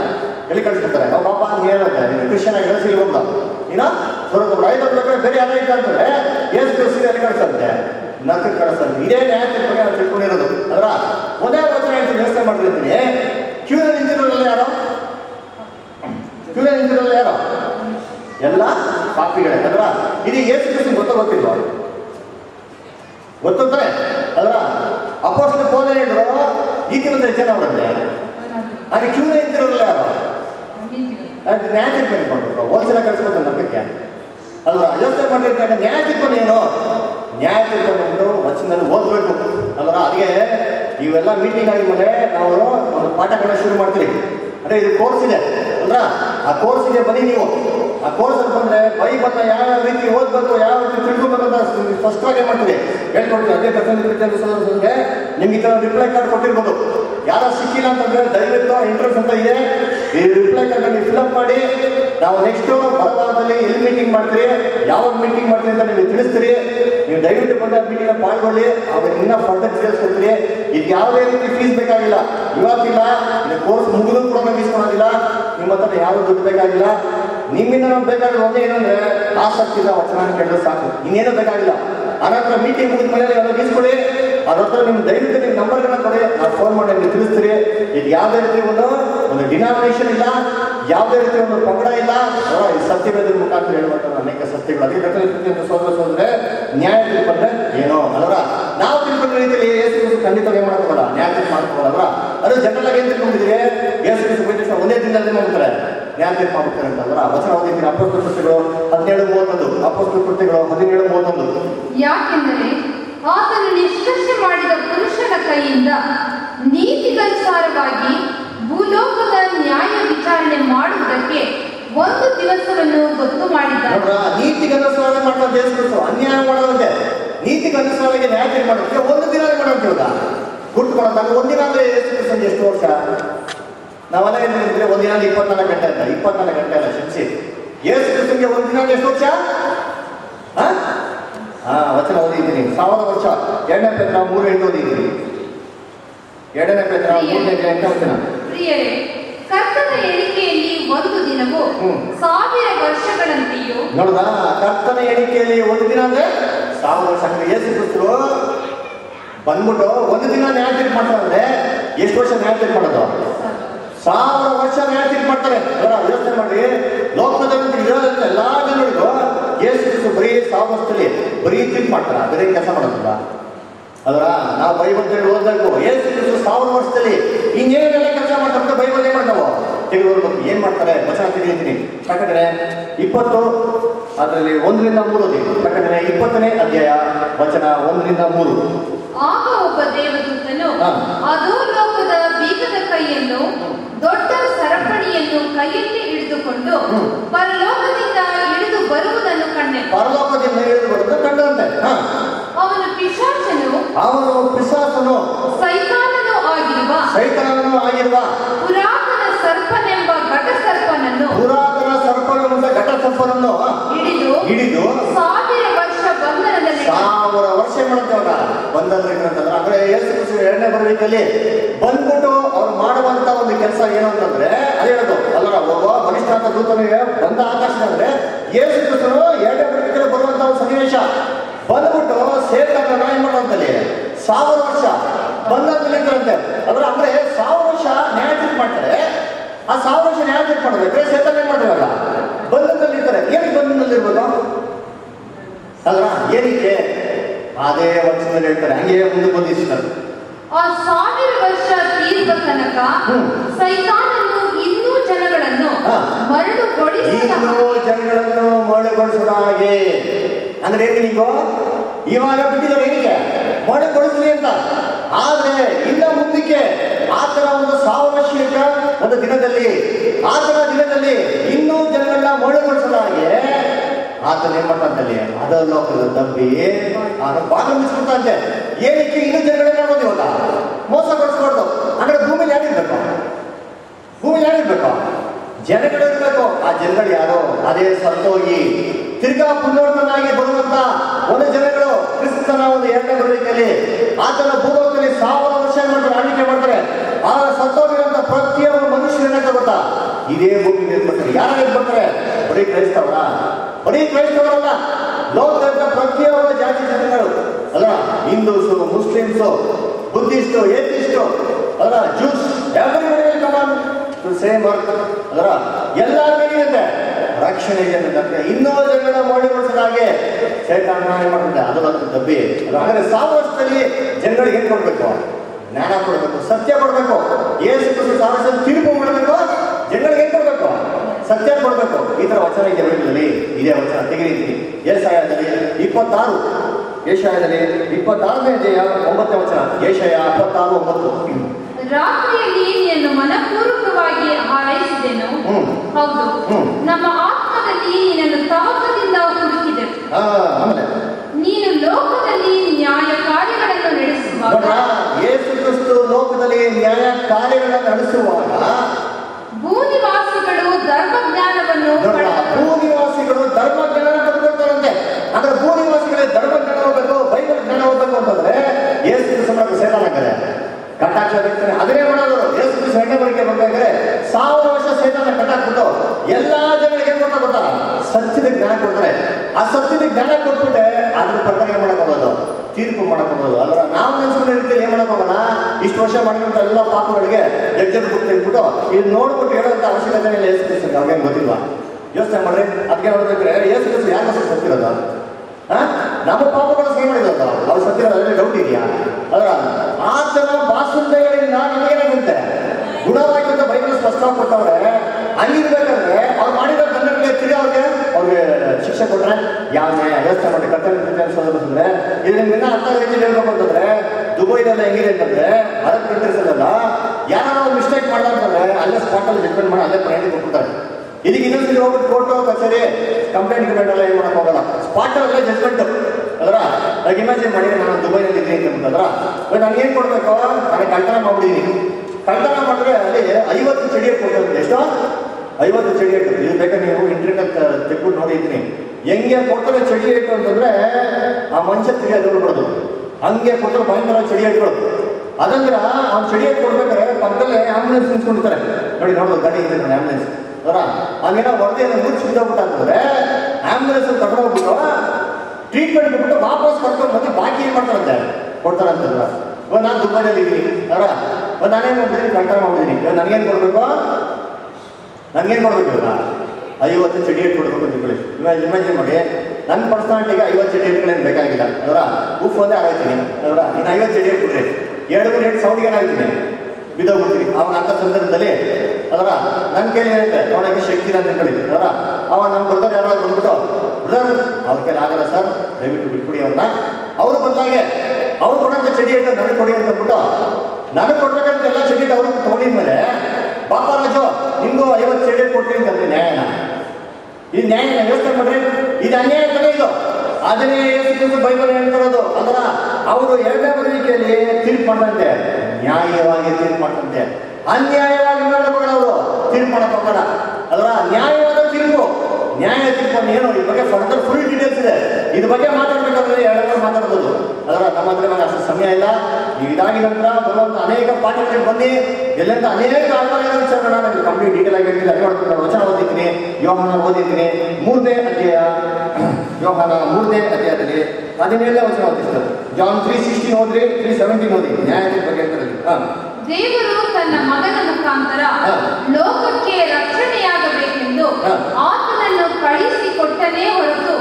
ಎಲ್ಲಿ ಕಳಿಸ್ಬಿಡ್ತಾರೆ ಅವ್ರ ಪಾಪ ಅಂತ ಹೇಳುತ್ತೆ ನೀನು ಕ್ರಿಶ್ಚಿಯನ್ ಆಗಿ ಕಳಿಸಿ ಹೋಗ್ಲ ನೀನು ಸ್ವರ್ಗ 50 ಬೇಕಾದ್ರೆ ಬೇರೆ ಯಾರೇ ಅಂತಂದ್ರೆ ಏಸು ಕ್ರಿಸ್ತ ಎಲ್ಲಿ ಕಳಿಸ್ತಂತೆ ನರಕಕ್ಕೆ ಕಳಿಸ್ತಂತೆ. ಇದೇ ನ್ಯಾಯ ತೀರ್ಪುಗೆ ನಾವು ತಿಳ್ಕೊಂಡಿರೋದು ಅದರ ಒಂದೇ ವಚನ ಹೇಳ್ತೀನಿ ಯೋಚನೆ ಮಾಡಿರ್ತೀನಿ. ಕ್ಯೂನಲ್ಲಿ ನಿಂತಿರೋಲ್ಲ ಯಾರೋ ಕ್ಯೂನಲ್ಲಿ ನಿಂತಿರೋಲ್ಲ ಯಾರೋ ಎಲ್ಲ ಪಾಪಿಗಳೇ ಅದರ ಇದು ಏಸು ಕ್ರಿಸ್ತನಿಗೆ ಗೊತ್ತಿಲ್ವ ಗೊತ್ತಾರೆ ಅದರ ಅಪೋಸ್ತಲರು ಪೌಲ ಹೇಳಿದ್ರು ಈಗಿನ ಜನ ಅವರಂತೆ ಹಾಗೆ ಕ್ಯೂನಲ್ಲಿ ನಿಂತಿರೋಲ್ಲ ಯಾರೋ ನ್ಯಾಯ ತೀರ್ಪು ಮಾಡ್ಬೇಕು ಹೋಲ್ಸೇಲ ಕಳಿಸ್ಬೇಕು ನಮಗೆ ಅಲ್ವಾ ಯೋಚನೆ ಮಾಡಿರ್ತಾರೆ ನ್ಯಾಯ ತೀರ್ಪು ಏನು ನ್ಯಾಯ ತೀರ್ಕೊಂಡು ವಚನದಲ್ಲಿ ಓದಬೇಕು ಅಲ್ವಾ. ಅದಕ್ಕೆ ಇವೆಲ್ಲ ಮೀಟಿಂಗ್ ಆಗಿದ್ಮೇಲೆ ನಾವು ಒಂದು ಪಾಠಗಳನ್ನ ಶುರು ಮಾಡ್ತೀವಿ. ಅಂದರೆ ಇದು ಕೋರ್ಸ್ ಇದೆ ಅಲ್ವಾ, ಆ ಕೋರ್ಸಿಗೆ ಬನ್ನಿ ನೀವು. ಆ ಕೋರ್ಸಲ್ಲಿ ಬಂದರೆ ಬೈಬಲ್ನ ಯಾವ ರೀತಿ ಓದಬೇಕು ಯಾವ ರೀತಿ ತಿಳ್ಕೊಬೇಕು ಅಂತ ಸ್ಪಷ್ಟವಾಗಿ ಮಾಡ್ತೀವಿ ಹೇಳ್ಕೊಡ್ತೀವಿ. ಅದೇ ಪ್ರತಿಯೊಂದು ನಿಮ್ಗೆ ಈ ಥರ ರಿಪ್ಲೈ ಕಾರ್ಡ್ ಕೊಟ್ಟಿರ್ಬೋದು. ಯಾರೋ ಸಿಕ್ಕಿಲ್ಲ ಅಂತಂದರೆ ದಯವಿಟ್ಟು ಇಂಟ್ರೆಸ್ಟ್ ಅಂತ ಇದೆ ಈ ರಿಪ್ಲೈ ಕಾರ್ಡ್ ನೀವು ಫಿಲಪ್ ಮಾಡಿ ನಾವು ನೆಕ್ಸ್ಟು ಬರವಾರದಲ್ಲಿ ಎಲ್ಲಿ ಮೀಟಿಂಗ್ ಮಾಡ್ತೀರಿ ಯಾವಾಗ ಮೀಟಿಂಗ್ ಮಾಡ್ತೀರಿ ಅಂತ ನೀವು ತಿಳಿಸ್ತೀರಿ. ನೀವು ದಯವಿಟ್ಟು ಬಂದ ಮೀಟಿಂಗ್ ಪಾಲ್ಗೊಳ್ಳಿ. ಅವಾಗ ಇನ್ನೂ ಫರ್ದರ್ ಡೀಟೇಲ್ಸ್ ಕೊಡ್ತೀರಿ. ಇದು ಯಾವುದೇ ರೀತಿ ಫೀಸ್ ಬೇಕಾಗಿಲ್ಲ, ಇವತ್ತಿಲ್ಲ ಇದು ಕೋರ್ಸ್ ಮುಗಿದು ಕೂಡ ನಾವು ಇಸ್ಕೊಳೋದಿಲ್ಲ. ನಿಮ್ಮ ಹತ್ರ ಯಾವ ದುಡ್ಡು ಬೇಕಾಗಿಲ್ಲ. ನಿಮ್ಮಿಂದ ನಮ್ಗೆ ಬೇಕಾಗಿಲ್ಲ ಒಂದೇ ಏನಂದ್ರೆ ಆಸಕ್ತಿಯಿಂದ ವಚನ ಕೇಳಿದ್ರೆ ಸಾಕು, ಇನ್ನೇನು ಬೇಕಾಗಿಲ್ಲ. ಆನಂತರ ಮೀಟಿಂಗ್ ಮುಗಿದ ಮೇಲೆ ಎಲ್ಲ ಇಸ್ಕೊಡಿ. ಅದ್ರ ಹತ್ರ ನಿಮ್ಮ ದಯವಿಟ್ಟು ನಿಮ್ಮ ನಂಬರ್ಗಳನ್ನ ಕೊಡಿ, ನಾವು ಫೋನ್ ಮಾಡಿ ನಿಮ್ಗೆ ತಿಳಿಸ್ತೀರಿ. ಇದು ಯಾವುದೇ ರೀತಿ ಒಂದು ಡಿನಾಮಿನೇಷನ್ ಇಲ್ಲ, ಯಾವುದೇ ರೀತಿ ಒಂದು ಪಂಗಡ ಇಲ್ಲ. ಈ ಸತ್ಯವೇದ ಮುಖಾಂತರ ಹೇಳುವಂಥ ಅನೇಕ ಸತ್ಯಗಳು ಅದೇ ಪ್ರತಿಯೊಂದು ಸೋದರ ನ್ಯಾಯ ತೀರ್ಪಂದ್ರೆ ಏನೋ ಅಲ್ವಾ. ನಾವು ತಿಳ್ಕೊಂಡ ರೀತಿಯಲ್ಲಿ ಏಸು ಕ್ರಿಸ್ತ ಖಂಡಿತ ಏನ್ ಮಾಡ್ಕೋಲ್ಲ ನ್ಯಾಯ ತೀರ್ಪು ಮಾಡ್ಕೋಲ್ಲ. ಅದು ಜನರಲ್ ಆಗಿ ಏನ್ ತಿಳ್ಕೊಂಡಿದ್ರೆ ಏಸು ಕ್ರಿಸ್ತ ಒಂದೇ ದಿನದಲ್ಲಿ ಮಾಡ್ತಾರೆ ನ್ಯಾಯ ತೀರ್ಪು ಮಾಡ್ತಾರೆ ಅಂತಂದ್ರ ವಚನ ಓದಿದ್ದೀನಿ. ಅಪೊಸ್ತಲ ಕೃತ್ಯಗಳು 17:31 ಅಪೊಸ್ತಲ ಕೃತ್ಯಗಳು 17:31. ಯಾಕೆಂದರೆ ಆತನು ನಿಷ್ಕರ್ಷ ಮಾಡಿದ ಪುರುಷನ ಕೈಯಿಂದ ನೀತಿಗನುಸಾರವಾಗಿ ಭೂಲೋಕದ ನ್ಯಾಯ ವಿಚಾರಣೆ ಮಾಡುವುದಕ್ಕೆ ಒಂದು ದಿವಸವನ್ನು ಗೊತ್ತು ಮಾಡಿದ್ದಾರೆ. ನೀತಿಗನುಸಾರ ಮಾಡ್ತಾರೆ ಏಸು ಕ್ರಿಸ್ತ, ಅನ್ಯಾಯ ಮಾಡೋದಂತೆ ನೀತಿಗನುಸಾರವಾಗಿ ನ್ಯಾಯ ತೀರ್ಪು ಮಾಡೋದಕ್ಕೆ ಒಂದು ದಿನ ಮಾಡೋದು. ಇವಾಗ ಗುರ್ತು ಕೊಡೋದಾಗ ಒಂದಿನ ಅಂದ್ರೆ ಏಸು ಕ್ರಿಸ್ತ ಎಷ್ಟು ವರ್ಷ? ನಾವೆಲ್ಲ ಏನಿದ್ರೆ ಒಂದಿನ 24 ಗಂಟೆ ಅಂತ 24 ಗಂಟೆ ಅಲ್ಲ ಶಿಕ್ಷೆ. ಏಸು ಕ್ರಿಸ್ತನಿಗೆ ಒಂದಿನ ಎಷ್ಟು ವರ್ಷ? ವಚನ ಓದಿದ್ದೀನಿ 1000 ವರ್ಷ. 2ನೇ ಪೇತ್ರ 3:8 ಓದಿದ್ದೀನಿ. 2ನೇ ಪೇತ್ರ 3:8 ವಚನ. ಪ್ರಿಯರೇ, ಕರ್ತನ ಎಣಿಕೆಯಲ್ಲಿ ಒಂದು ದಿನವು 1000 ವರ್ಷಗಳಂತೆಯೂ. ನೋಡುದಾ, ಕರ್ತನ ಎಣಿಕೆಯಲ್ಲಿ ಒಂದು ದಿನ ಅಂದ್ರೆ 1000 ವರ್ಷ. ಏಸು ಕ್ರಿಸ್ತರು ಬಂದ್ಬಿಟ್ಟು ಒಂದು ದಿನ ನ್ಯಾಯ ತೀರ್ಪು ಮಾಡ್ತಾರೆ. ಎಷ್ಟು ವರ್ಷ ನ್ಯಾಯ ತೀರ್ಪು ಮಾಡೋದು? 1000 ವರ್ಷ ನ್ಯಾಯ ತೀರ್ಪು ಮಾಡ್ತಾರೆ. ಯೋಚನೆ ಮಾಡಿ, ಲೋಕದಲ್ಲಿ ಇರೋದಂತ ಎಲ್ಲಾ ಜನಗಳಿಗೂ ಏಸು ಕ್ರಿಸ್ತ ಬರೀ 1000 ವರ್ಷದಲ್ಲಿ ಬರೀ ತೀರ್ಪು ಮಾಡ್ತಾರ, ಬೇರೆ ಕೆಲಸ ಮಾಡೋದಿಲ್ಲ. ಅದರ ನಾವು ಬೈಬಲ್ ಓದಬೇಕು. ಏಸು ಕ್ರಿಸ್ತ 1000 ವರ್ಷದಲ್ಲಿ ಇನ್ನೇನೆಲ್ಲ ಕೆಲಸ ಮಾಡ್ತಾರೆ ಬೈಬಲ್ ಏನ್ ಮಾಡ್ತಾವೋ ತೆಗೆದು ಓದ್ಬೇಕು. ಏನ್ ಮಾಡ್ತಾರೆ ವಚನ ತಿಳಿತೀನಿ. ಪ್ರಕಟಣೆ 20 ಅದರಲ್ಲಿ 1-3 ಓದಿ. ಪ್ರಕಟಣೆ 20ನೇ ಅಧ್ಯಾಯ ವಚನ 1-3. ಆಗ ಒಬ್ಬ ದೇವದೂತನು ಅಧೋಲೋಕದ ಬೀಗದ ಕೈಯನ್ನು ದೊಡ್ಡ ಸರಪಣಿಯನ್ನು ಕೈಯಲ್ಲಿ ಹಿಡಿದುಕೊಂಡು ಪರಲೋಕದಿಂದ ಇಳಿದು ಬರುವುದನ್ನು ಕಂಡೆನು. ಪರಲೋಕದಿಂದ ಇಳಿದು ಬರುವುದು ಕಂಡಂತೆ. ಅವನು ಪಿಶಾಚನು ಸೈತಾನನೂ ಆಗಿರುವ ಪುರಾತನ ಸರ್ಪನೆಂಬ ಘಟಸರ್ಪನನ್ನು ಹಿಡಿದು 1000 ವರ್ಷ ಬಂಧನದಲ್ಲಿ 1000 ವರ್ಷ ಮಾಡುತ್ತೇವಲ್ಲ ಬಂಧನದಲ್ಲಿ ಅಂತಂದ್ರೆ ಅಂದ್ರೆ ಏಸು ಕ್ರಿಸ್ತ 2ನೇ ಬರುವಿಕೆಯಲ್ಲಿ ಬಂದ್ಬಿಟ್ಟು ಅವ್ರು ಮಾಡುವಂತ ಒಂದು ಕೆಲಸ ಏನು ಅಂತಂದ್ರೆ ಅದೇ ಹೇಳೋದು ಅಲ್ಲ. ಒಬ್ಬ ಬಲಿಷ್ಠಾಂತ ದೂತನಿಗೆ ಬಂದ ಆಕಾಶ ಅಂದ್ರೆ ಏಸು ಕ್ರಿಸ್ತನು 2ನೇ ಬರುವಿಕೆಯಲ್ಲಿ ಬರುವಂತ ಒಂದು ಸನ್ನಿವೇಶ. ಬಂದ್ಬಿಟ್ಟು ಸೇರ್ಕನ್ನ ಏನ್ ಮಾಡುವಂತಲ್ಲಿ 1000 ವರ್ಷ ಬಂಧನದಲ್ಲಿ ಇರ್ತಾರಂತೆ. ಅಂದ್ರೆ 1000 ವರ್ಷ ನ್ಯಾಯ ತೀರ್ಪು ಮಾಡ್ತಾರೆ. ಆ 1000 ವರ್ಷ ನ್ಯಾಯ ತೀರ್ಪು ಮಾಡ್ಬೇಕು. ಸೇತನ ಏನ್ ಮಾಡಿರಲ್ಲ ಬಂಧನದಲ್ಲಿ ಇರ್ತಾರೆ. ಏನಕ್ಕೆ ಬಂಧನದಲ್ಲಿ ಇರ್ಬೋದು ಅಲ್ವಾ? ಏನಕ್ಕೆ ಅದೇ ವಚನದಲ್ಲಿ ಹೇಳ್ತಾರೆ. ಹಂಗೆ ಮುಂದೆ ಬಂದಿರ್ತಾರೆ. ಆ 1000 ವರ್ಷ ತೀರುವ ತನಕ ಸೈತಾನನು ಇನ್ನೂ ಜನಗಳನ್ನು ಮರಳುಗೊಳಿಸೋ ಹಾಗೆ ಅಂದ್ರೆ ಏನಿಗೋ ಇವಾಗ ಬಿಟ್ಟಿದ್ದಾರೆ ಏನಿಗೆ ಮರಳುಗೊಳಿಸಲಿ ಅಂತ. ಆದ್ರೆ ಇನ್ನ ಮುಂದಕ್ಕೆ ಆತರ ಒಂದು 1000 ವರ್ಷ ಒಂದು ದಿನದಲ್ಲಿ ಆತರ ದಿನದಲ್ಲಿ ಇನ್ನೂ ಜನಗಳನ್ನ ಮರಳುಗೊಳಿಸೋ ಹಾಗೆ ಆತನ ಏನ್ ಮಾಡ್ತಂತಲ್ಲಿ ಅದ ಲೋಕದ ದಬ್ಬಿ ಬಾಗ ಮುಚ್ಚಿಬಿಡ್ತಂತೆ. ಏನಕ್ಕೆ ಇನ್ನೂ ಜನಗಳೇ ಮಾಡೋದು ಇವಾಗ ಮೋಸ ಪಡಿಸ್ಬಾರ್ದು. ಅಂದ್ರೆ ಭೂಮಿಲಿ ಯಾರಿರ್ಬೇಕು? ಭೂಮಿಲಿ ಯಾರಿರ್ಬೇಕು? ಜನಗಳು ಇರ್ಬೇಕು. ಆ ಜನಗಳು ಯಾರೋ ಅದೇ ಸತ್ತೋಗಿ ತಿರ್ಗಾ ಪುನರ್ತನಾಗಿ ಬರುವಂತ ಒಂದು ಜನಗಳು ಕ್ರಿಸ್ತನ ಒಂದು 2ನೇ ಬರುವಿಕೆಯಲ್ಲಿ ಆತನ ಭೂಲೋಕದಲ್ಲಿ 1000 ವರ್ಷ ಮಾಡ್ತಾರೆ ಆಳ್ವಿಕೆ ಮಾಡ್ತಾರೆ. ಆ ಸತ್ತೋಗಿರುವಂತ ಪ್ರತಿಯೊಬ್ಬ ಮನುಷ್ಯನ ಗೊತ್ತಾ ಇದೇ ಭೂಮಿ ಮೇಲೆ ಬರ್ತಾರೆ. ಯಾರು ಬರ್ತಾರೆ? ಬರೀ ಕ್ರೈಸ್ತವರ? ಬರೀ ಕ್ರೈಸ್ತವರಲ್ಲ, ಲೋಕದ ಪ್ರತಿಯೊಬ್ಬ ಜಾತಿ ಜನಗಳು ಅಲ್ಲ, ಹಿಂದೂಸು, ಮುಸ್ಲಿಮ್ಸು, ಬುದ್ಧಿಸ್ಟು, ಏಥಿಸ್ಟು, ಅದರ Jews, everybody will come on to same earth. ಅದರ ಎಲ್ಲರ ಮೇಲಿದೆ ರಕ್ಷಣೆ ಇದೆ ಅಂತಂದ್ರೆ ಇನ್ನೂ ಜನಗಳ ಮೌಲ್ಯಗೊಳಿಸಿದಾಗೆ ಸೈತಾನ ಏನ್ ಮಾಡ್ತದೆ? ಅದರದ್ದು ದಬ್ಬಿ. ಹಾಗಾದ್ರೆ 1000 ವರ್ಷದಲ್ಲಿ ಜನಗಳಿಗೆ ಏನ್ ಕೊಡ್ಬೇಕು? ಜ್ಞಾನ ಕೊಡ್ಬೇಕು, ಸತ್ಯ ಕೊಡ್ಬೇಕು. ಯೇಸು ಕ್ರಿಸ್ತ 1000 ವರ್ಷ ತೀರ್ಪು ಮಾಡಬೇಕು, ಜನಗಳಿಗೆ ಏನ್ ಕೊಡ್ಬೇಕು? ಸತ್ಯ ಕೊಡ್ಬೇಕು. ಈ ತರ ವಚನ ಇದೆ ಬೈಬಲಲ್ಲಿ. ಇದೇ ವಚನ ತೆಗೆದಿದ್ದೀನಿ ಯೆಶಾಯದಲ್ಲಿ 26, ಯೆಶಾಯದಲ್ಲಿ 26ನೇ ಅಧ್ಯಾಯ 9ನೇ ವಚನ. ಯೆಶಾಯ 26:9. ರಾತ್ರಿಯಲ್ಲಿ ನಿನ್ನನ್ನು ಮನಪೂರ್ವಕವಾಗಿ ಹಾರೈಸಿದೆನು, ಹೌದು, ನಮ್ಮ ಆತ್ಮದಲ್ಲಿ ನಿನ್ನನ್ನು ತವಕದಿಂದ ಹುಡುಕಿದೆವು. ಆಮೇಲೆ ನೀನು ಲೋಕದಲ್ಲಿ ನ್ಯಾಯ ಕಾರ್ಯಗಳನ್ನು ನಡೆಸುವಾಗ, ಯೇಸು ಕ್ರಿಸ್ತು ಲೋಕದಲ್ಲಿ ನ್ಯಾಯ ಕಾರ್ಯಗಳನ್ನು ನಡೆಸುವಾಗ ಭೂನಿವಾಸಿಗಳು ಧರ್ಮಜ್ಞಾನವನ್ನು ಭೂನಿವಾಸಿಗಳು ಧರ್ಮಜ್ಞಾನ ಪಡ್ಕೊಳ್ತಾರಂತೆ. ಅಂದ್ರೆ ಭೂನಿವಾಸಿಗಳೇ ಧರ್ಮಜ್ಞಾನ ಹೋಗ್ಬೇಕು, ಬೈಬಲ್ ಜ್ಞಾನ ಹೋಗ್ಬೇಕು ಅಂತಂದ್ರೆ ಯೇಸು ಕ್ರಿಸ್ತು ಸೇತಾನಾಗದೆ ಕಟ್ಟಾಕ್ಷ ಬಿಡ್ತಾನೆ. ಅದನ್ನೇ ಮಾಡೋದು. ಯೇಸು ಕ್ರಿಸ್ತು ಎಣ್ಣೆ ಬರಿಕೆ ಬರ್ಬೇಕಾದ್ರೆ 1000 ವರ್ಷ ಸೇತಾನ ಕಟ್ಟಾಕ್ಬಿಟ್ಟು ಎಲ್ಲಾ ಜನಗಳಿಗೆ ಏನ್ ಮಾಡ್ತಾ ಗೊತ್ತಾ? ಸತ್ಯದ ಜ್ಞಾನ ಕೊಡ್ತಾರೆ. ಆ ಸತ್ಯದ ಜ್ಞಾನ ಕೊಟ್ಬಿಟ್ಟೆ ಅದ್ರ ಪ್ರಕಾರ ಏನ್ ಮಾಡಕ್ ಹೋಗೋದು? ತೀರ್ಪು ಮಾಡಕ್ ಹೋಗೋದು. ಅಲ್ರ ನಾವು ನೆನ್ಸ್ಕೊಂಡ ರೀತಿಯಲ್ಲಿ ಏನ್ ಮಾಡಕ್ ಹೋಗೋಣ? ಇಷ್ಟು ವರ್ಷ ಮಾಡಿದಂತ ಎಲ್ಲ ಪಾಪಗಳಿಗೆ ಜಡ್ಜರ್ ಬುಕ್ ತೆಗೆದ್ಬಿಟ್ಟು ಇದು ನೋಡ್ಬಿಟ್ಟು ಹೇಳೋಂಥ ಅವಶ್ಯಕತೆ ಇಲ್ಲ. ಯೇಸು ಕ್ರಿಸ್ತು ಅವ್ರಿಗೇನು ಗೊತ್ತಿಲ್ವಾ? ಯೋಚನೆ ಮಾಡ್ರಿ. ಅದಕ್ಕೆ ನೋಡ್ಬೇಕ್ರೆ ಯೇಸು ಕ್ರಿಸ್ತು ಯಾಕೆ ಸತ್ತಿರೋದು? ನಮ್ಮ ಪಾಪಗಳು ಸಹಿ ಮಾಡಿರೋದು ಅವ್ರು ಸತ್ತಿರೋದು, ಅದರಲ್ಲಿ ಡೌಟ್ ಇದೆಯಾ? ಅದರ ಆತನ ಬಾಸುಂದೆಗಳಿಂದ ನಮಗೇನಾಗುತ್ತೆ? ಗುಣವಾಕ್ಯದ ಬೈಬಲ್ ಸ್ಪಷ್ಟವಾಗಿ ಕೊಟ್ಟವ್ರೆ. ಹಂಗಿರ್ಬೇಕಾದ್ರೆ ಅವ್ರು ಮಾಡಿರೋ ದಂಡಗಳಿಗೆ ತಿರುಗಿ ಅವ್ರಿಗೆ ಶಿಕ್ಷೆ ಕೊಟ್ರೆ ಯಾವ ನ್ಯಾಯ? ಯೋಚನೆ ಮಾಡಿ. ಕರ್ತವ್ಯ ಅನ್ಸೋದ್ರೆ ಇದರಿಂದ ಇನ್ನೂ ಅರ್ಥ ರೀತಿ ಹೇಳ್ಬೇಕು ಅಂತಂದ್ರೆ ದುಬೈದೆಲ್ಲ ಹೆಂಗಿದೆ ಅಂತಂದ್ರೆ ಭಾರತ್ ಕಂಟ್ರೀಸಲ್ಲ ಯಾರು ಮಿಸ್ಟೇಕ್ ಮಾಡ್ಲಾರ್ದಂದ್ರೆ ಅಲ್ಲೇ ಸ್ಪಾಟಲ್ಲಿ ಡಿಪೆಂಡ್ ಮಾಡಿ ಅಲ್ಲೇ ಪ್ರಯಾಣ ಕೊಟ್ಬಿಡ್ತಾರೆ. ಇದಕ್ಕೆ ಇನ್ನೊಂದ್ಸಲಿ ಹೋಗ್ಬಿಟ್ಟು ಕೋರ್ಟು ಕಚೇರಿ ಕಂಪ್ಲೇಂಟ್ ಎಲ್ಲ ಏನ್ ಮಾಡಕ್ ಹೋಗಲ್ಲ, ಸ್ಪಾಟ್ ಅಲ್ಲೇ ಜಜ್ಮೆಂಟ್. ಅದರ ಈಗ ಇಮ್ಯಾಜಿನ್ ಮಾಡಿ ನಾನು ದುಬೈನಲ್ಲಿ ಇದ್ದೀನಿ ಅಂತಂದ್ರ ನಾನು ಏನ್ ಕೊಡ್ಬೇಕು? ನನಗೆ ಕಳ್ತನ ಮಾಡ್ಬಿಟ್ಟಿದ್ದೀನಿ. ಕಳ್ತನ ಮಾಡಿದ್ರೆ ಅಲ್ಲಿ 50 ಚಡಿಯೇಟ್ ಕೊಡ್ತಾರೆ. ಎಷ್ಟು? 50 ಚಡಿಯೇಟ್. ಇದು ಬೇಕಾದ್ರೆ ನೀವು ಇಂಟರ್ನೆಟ್ ತೆಗ್ಬಿಟ್ಟು ನೋಡಿದ್ದೀನಿ. ಹೆಂಗೆ ಕೊಡ್ತಾರೆ ಚಡಿಯೇಟ್ ಅಂತಂದ್ರೆ ಆ ಮನುಷ್ಯ ತಿರುಗಿ ಅದ್ಬಿಡ್ಬೋದು. ಹಂಗೆ ಕೊಟ್ಟರೆ ಭಯಂಕರ ಚಡಿಯೇಟ್ಗಳು. ಅದಂದ್ರ ಅವ್ನು ಚಡಿಯೇಟ್ ಕೊಡ್ಬೇಕಾದ್ರೆ ಪಕ್ಕದಲ್ಲೇ ಆಂಬುಲೆನ್ಸ್ ನಿಲ್ಸ್ಕೊಂಡಿರ್ತಾರೆ ನೋಡಿ. ನೋಡ್ಬೋದು ಗಾಡಿ ಇದೆ ನೋಡಿ ಆಂಬುಲೆನ್ಸ್. ಅದರ ಹಂಗೇನೋ ಹೊಡೆದೇನೋ ಮುಚ್ಚಿ ಬಿದ್ದೋಗ್ಬಿಟ್ಟಾಗ್ತಂದ್ರೆ ಆಂಬುಲೆನ್ಸ್ ತಗೊಂಡೋಗ್ಬಿಟ್ಟು ಟ್ರೀಟ್ಮೆಂಟ್ ಬಿಟ್ಟು ವಾಪಸ್ ಕರ್ಕೊಂಡು ಬಂದು ಬಾಕಿ ಏನ್ ಮಾಡ್ತಾರಂತೆ ಕೊಡ್ತಾರಂತಂದ್ರ. ಇವಾಗ ನಾನು ದುಬೈನಲ್ಲಿ ಇದ್ದೀನಿ. ಅವರ ನಾನೇನು ಮಾಡ್ತೀನಿ? ಕಳ್ತನ ಮಾಡ್ಬಿದ್ದೀನಿ. ಇವಾಗ ನನಗೇನು ಕೊಡ್ಬೇಕು? ನನಗೇನು ಮಾಡ್ಬೇಕು? ಇವಾಗ 50 ಚಡಿಯೇಟ್ ಕೊಡ್ಬೇಕು ಅಂತ ತಿಳ್ಕೊಳ್ಳಿ. ಇವಾಗ ಇಮ್ಯಾಜಿನ್ ಮಾಡಿ, ನನ್ನ ಪರ್ಸನಾಲಿಟಿಗೆ 50 ಚಡಿಯೇಟ್ಗಳೇನು ಬೇಕಾಗಿಲ್ಲ. ಅದರ ಉಪ್ಪು ಒಂದೇ ಆಗಾಯ್ತೀನಿ. ಅದರ ಇನ್ನು 50 ಚಡಿಯೇಟ್ ಕೊಡ್ರಿ, 2 ಸೌಂಡ್ಗೆ ಏನಾಗ್ತೀನಿ? ಬಿದ್ದೋಗ್ಬಿಡ್ತೀನಿ. ಅವನ ಅಂತ ಸಂದರ್ಭದಲ್ಲಿ ಅದರ ನನ್ನ ಕೈಲಿ ಏನಿದೆ ನೋಡೋಕ್ಕೆ ಶಕ್ತಿ ಇಲ್ಲ ಅಂತ ತಿಳ್ಕೊಳ್ಳಿ. ಅದರ ಅವ ನಮ್ಮ ಬ್ರದರ್ ಯಾರು ಬಂದ್ಬಿಟ್ಟು ಬ್ರದರ್ ಅವ್ರ ಕೈಲಿ ಆಗಲ್ಲ ಸರ್, ದಯವಿಟ್ಟು ಬಿಟ್ಬಿಡಿ ಅವ್ರನ್ನ. ಅವ್ರು ಬಂದಾಗೆ ಅವ್ರು ಕೊಡೋಂಥ ಚಡಿಯೇಟ್ ನನಗೆ ಕೊಡಿ ಅಂತ ಅಂದ್ಬಿಟ್ಟು ನನಗೆ ಕೊಡ್ಬೇಕಂತ ಎಲ್ಲ ಚಡಿಯೇಟ್ ಅವ್ರಿಗೆ ತೊಗೊಂಡಿದ್ಮೇಲೆ ಪಾಪ ರಾಜು ನಿಮಗೂ 50 ಚಡಿಯೇಟ್ ಕೊಡ್ತೀನಿ ಅಂತಂದ್ರೆ ನ್ಯಾಯನ? ಇದು ನ್ಯಾಯನ? ಯೋಚನೆ ಮಾಡ್ರಿ. ಇದು ಅನ್ಯಾಯ ತಾನೇ ಇದು. ಅದನ್ನೇ ಯೇಸು ಬೈಬಲ್ ಹೇಳ್ತಿರೋದು. ಅದರ ಅವರು 2ನೇ ಬರುವಿಕೆಯಲ್ಲಿ ತೀರ್ಪು ಮಾಡಂತೆ, ನ್ಯಾಯವಾಗಿ ತೀರ್ಪು ಮಾಡ್ತಂತೆ. ಅನ್ಯಾಯವಾಗಿ ಮಾಡಬೇಡ, ಅವರು ತೀರ್ಪು ಮಾಡಕ್ ಹೋಗಲ್ಲ. ಅದರ ನ್ಯಾಯವಾದ ತೀರ್ಪು, ನ್ಯಾಯ ತೀರ್ಪನ್ನು ಏನು ಈ ಬಗ್ಗೆ ಫರ್ದರ್ ಫುಲ್ ಡೀಟೇಲ್ಸ್ ಇದೆ. ಇದ್ರ ಬಗ್ಗೆ ಮಾತಾಡ್ಬೇಕಾದ್ರೆ 2 ಮಾತಾಡ್ಬೋದು. ಅದರ ನಮ್ಮ ಹತ್ರ ಅಷ್ಟು ಸಮಯ ಇಲ್ಲ. ನೀವು ಇದಾಗಿ ನಂತರ ಬರುವಂತ ಅನೇಕ ಪಾಠಗಳಿಗೆ ಬಂದು ಎಲ್ಲೆಂತ ಅನೇಕ ಆಧಾರಗಳ ವಿಚಾರಗಳನ್ನ ನನಗೆ ಕಂಪ್ಲೀಟ್ ಡೀಟೇಲ್ ಆಗಿ ಹೇಳಿಲ್ಲ. ನಾನು ವಚನ ಓದಿದ್ದೀನಿ, ಯೋಹಾನ ಓದಿದ್ದೀನಿ 3ನೇ ಅಧ್ಯಾಯ. ಯೋಹಾನ 3ನೇ ಅಧ್ಯಾಯದಲ್ಲಿ 17ನೇ ವಚನ ಓದಿಸ್ತಾರೆ. ಜಾನ್ 3:16 ಓದ್ರಿ, 3:17 ಓದಿ. ನ್ಯಾಯದ ಬಗ್ಗೆ ಹೇಳ್ತಾರೆ. ದೇವರು ತನ್ನ ಮಗನ ಮುಖಾಂತರ ಲೋಕಕ್ಕೆ ರಕ್ಷಣೆಯಾಗಬೇಕೆಂದು ಆತನನ್ನು ಕಳಿಸಿಕೊಟ್ಟನೇ ಹೊರತು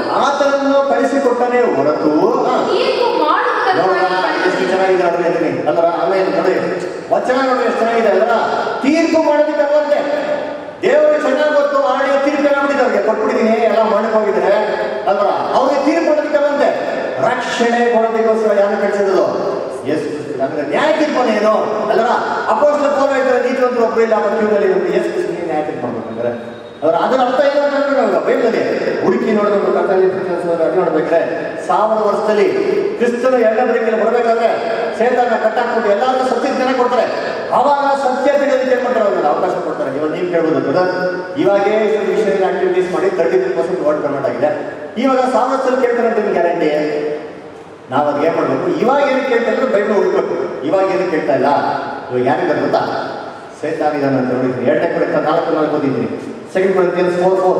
ತೀರ್ಪು ಮಾಡುವುದಕ್ಕಾಗಿ. ಎಷ್ಟು ಚೆನ್ನಾಗಿದೆ ನೋಡ್ರಿ ಅಲ್ಲರ. ಆಮೇಲೆ ನೋಡಿ ವಚನ ನೋಡ್ರಿ ಎಷ್ಟು ಚೆನ್ನಾಗಿದೆ ಅಲ್ಲರ. ತೀರ್ಪು ಮಾಡೋದಕ್ಕೆ ದೇವರು ಚೆನ್ನಾಗಿ ಗೊತ್ತು. ಆಡಿಯೋ ತೀರ್ಪು ಏನಾಗ್ಬಿಟ್ಟಿದೆ ಅವ್ರಿಗೆ ಕೊಟ್ಬಿಟ್ಟಿದ್ದೀನಿ, ಎಲ್ಲ ಮಾಡಕ್ ಹೋಗಿದ್ರೆ ಅಲ್ರ. ಅವ್ರಿಗೆ ತೀರ್ಪು ಮಾಡೋದಕ್ಕೆ ರಕ್ಷಣೆ ಕೊಡೋದಕ್ಕೋಸ್ಕರ ಯಾರು ಕಳಿಸಿದ್ರು? ಯೇಸು ಕ್ರಿಸ್ತು. ಅಂದ್ರೆ ನ್ಯಾಯ ತೀರ್ಪನೇನು ಅಲ್ಲರ. ಅಪೊಸ್ತಲ ಪೌಲ ಹೇಳ್ತಾರೆ ನೀತಿವಂತರು ಒಬ್ಬರು ಇಲ್ಲ ಕ್ಯೂನಲ್ಲಿ ಯೇಸು ಕ್ರಿಸ್ತು ನ್ಯಾಯ ತೀರ್ಪು ಮಾಡ್ಬೇಕಂದ್ರೆ ಅದರ ಅರ್ಥ ಏನು ಅಂತ ಬೈಬಲಲ್ಲಿ ಹುಡುಕಿ ನೋಡಬೇಕು. ಅದು ನೋಡ್ಬೇಕ್ರೆ 1000 ವರ್ಷದಲ್ಲಿ ಕ್ರಿಸ್ತನ 2ನೇ ಬರುವಿಕೆಯಲ್ಲಿ ಬರಬೇಕಾದ್ರೆ ಸೇತಾನ ಕಟ್ಟಾಕ್ಬಿಟ್ಟು ಎಲ್ಲಾದ್ರೂ ಸತ್ಯ ಜ್ಞಾನ ಕೊಡ್ತಾರೆ. ಅವಾಗ ಸತ್ಯ ತಿಳಿಯೋದಕ್ಕೆ ಏನ್ ಮಾಡ್ತಾರೆ? ಅವ್ರಿಗೆ ಅವಕಾಶ ಕೊಡ್ತಾರೆ. ಇವಾಗ ನೀವು ಕೇಳ್ಬೋದು ಬ್ರದರ್, ಇವಾಗೇ ಮಿಷನರಿ ಆಕ್ಟಿವಿಟೀಸ್ ಮಾಡಿ 33% ವರ್ಲ್ಡ್ ಕನ್ವರ್ಟ್ ಆಗಿದೆ. ಇವಾಗ 1000 ವರ್ಷದಲ್ಲಿ ಕೇಳ್ತಾರೆ ಅಂತ ಗ್ಯಾರಂಟಿ? ನಾವು ಅದು ಏನ್ ಮಾಡ್ಬೇಕು? ಇವಾಗ ಏನಕ್ಕೆ ಕೇಳ್ತಾ ಇದ್ರೆ ಬೈಬಲ್ ಹುಡುಕ್ಬೇಕು. ಇವಾಗ ಏನಕ್ಕೆ ಕೇಳ್ತಾ ಇಲ್ಲ? ಇವಾಗ ಯಾರಿಗೆ ಗೊತ್ತಾ? ಸೈತಾನ್ ಇದಾನೆ ಅಂತ ನೋಡಿದ್ದೀನಿ. 2 ಕೊರಿಂಥ 4:4 ಓದಿದ್ದೀನಿ. 2 Corinthians 4:4.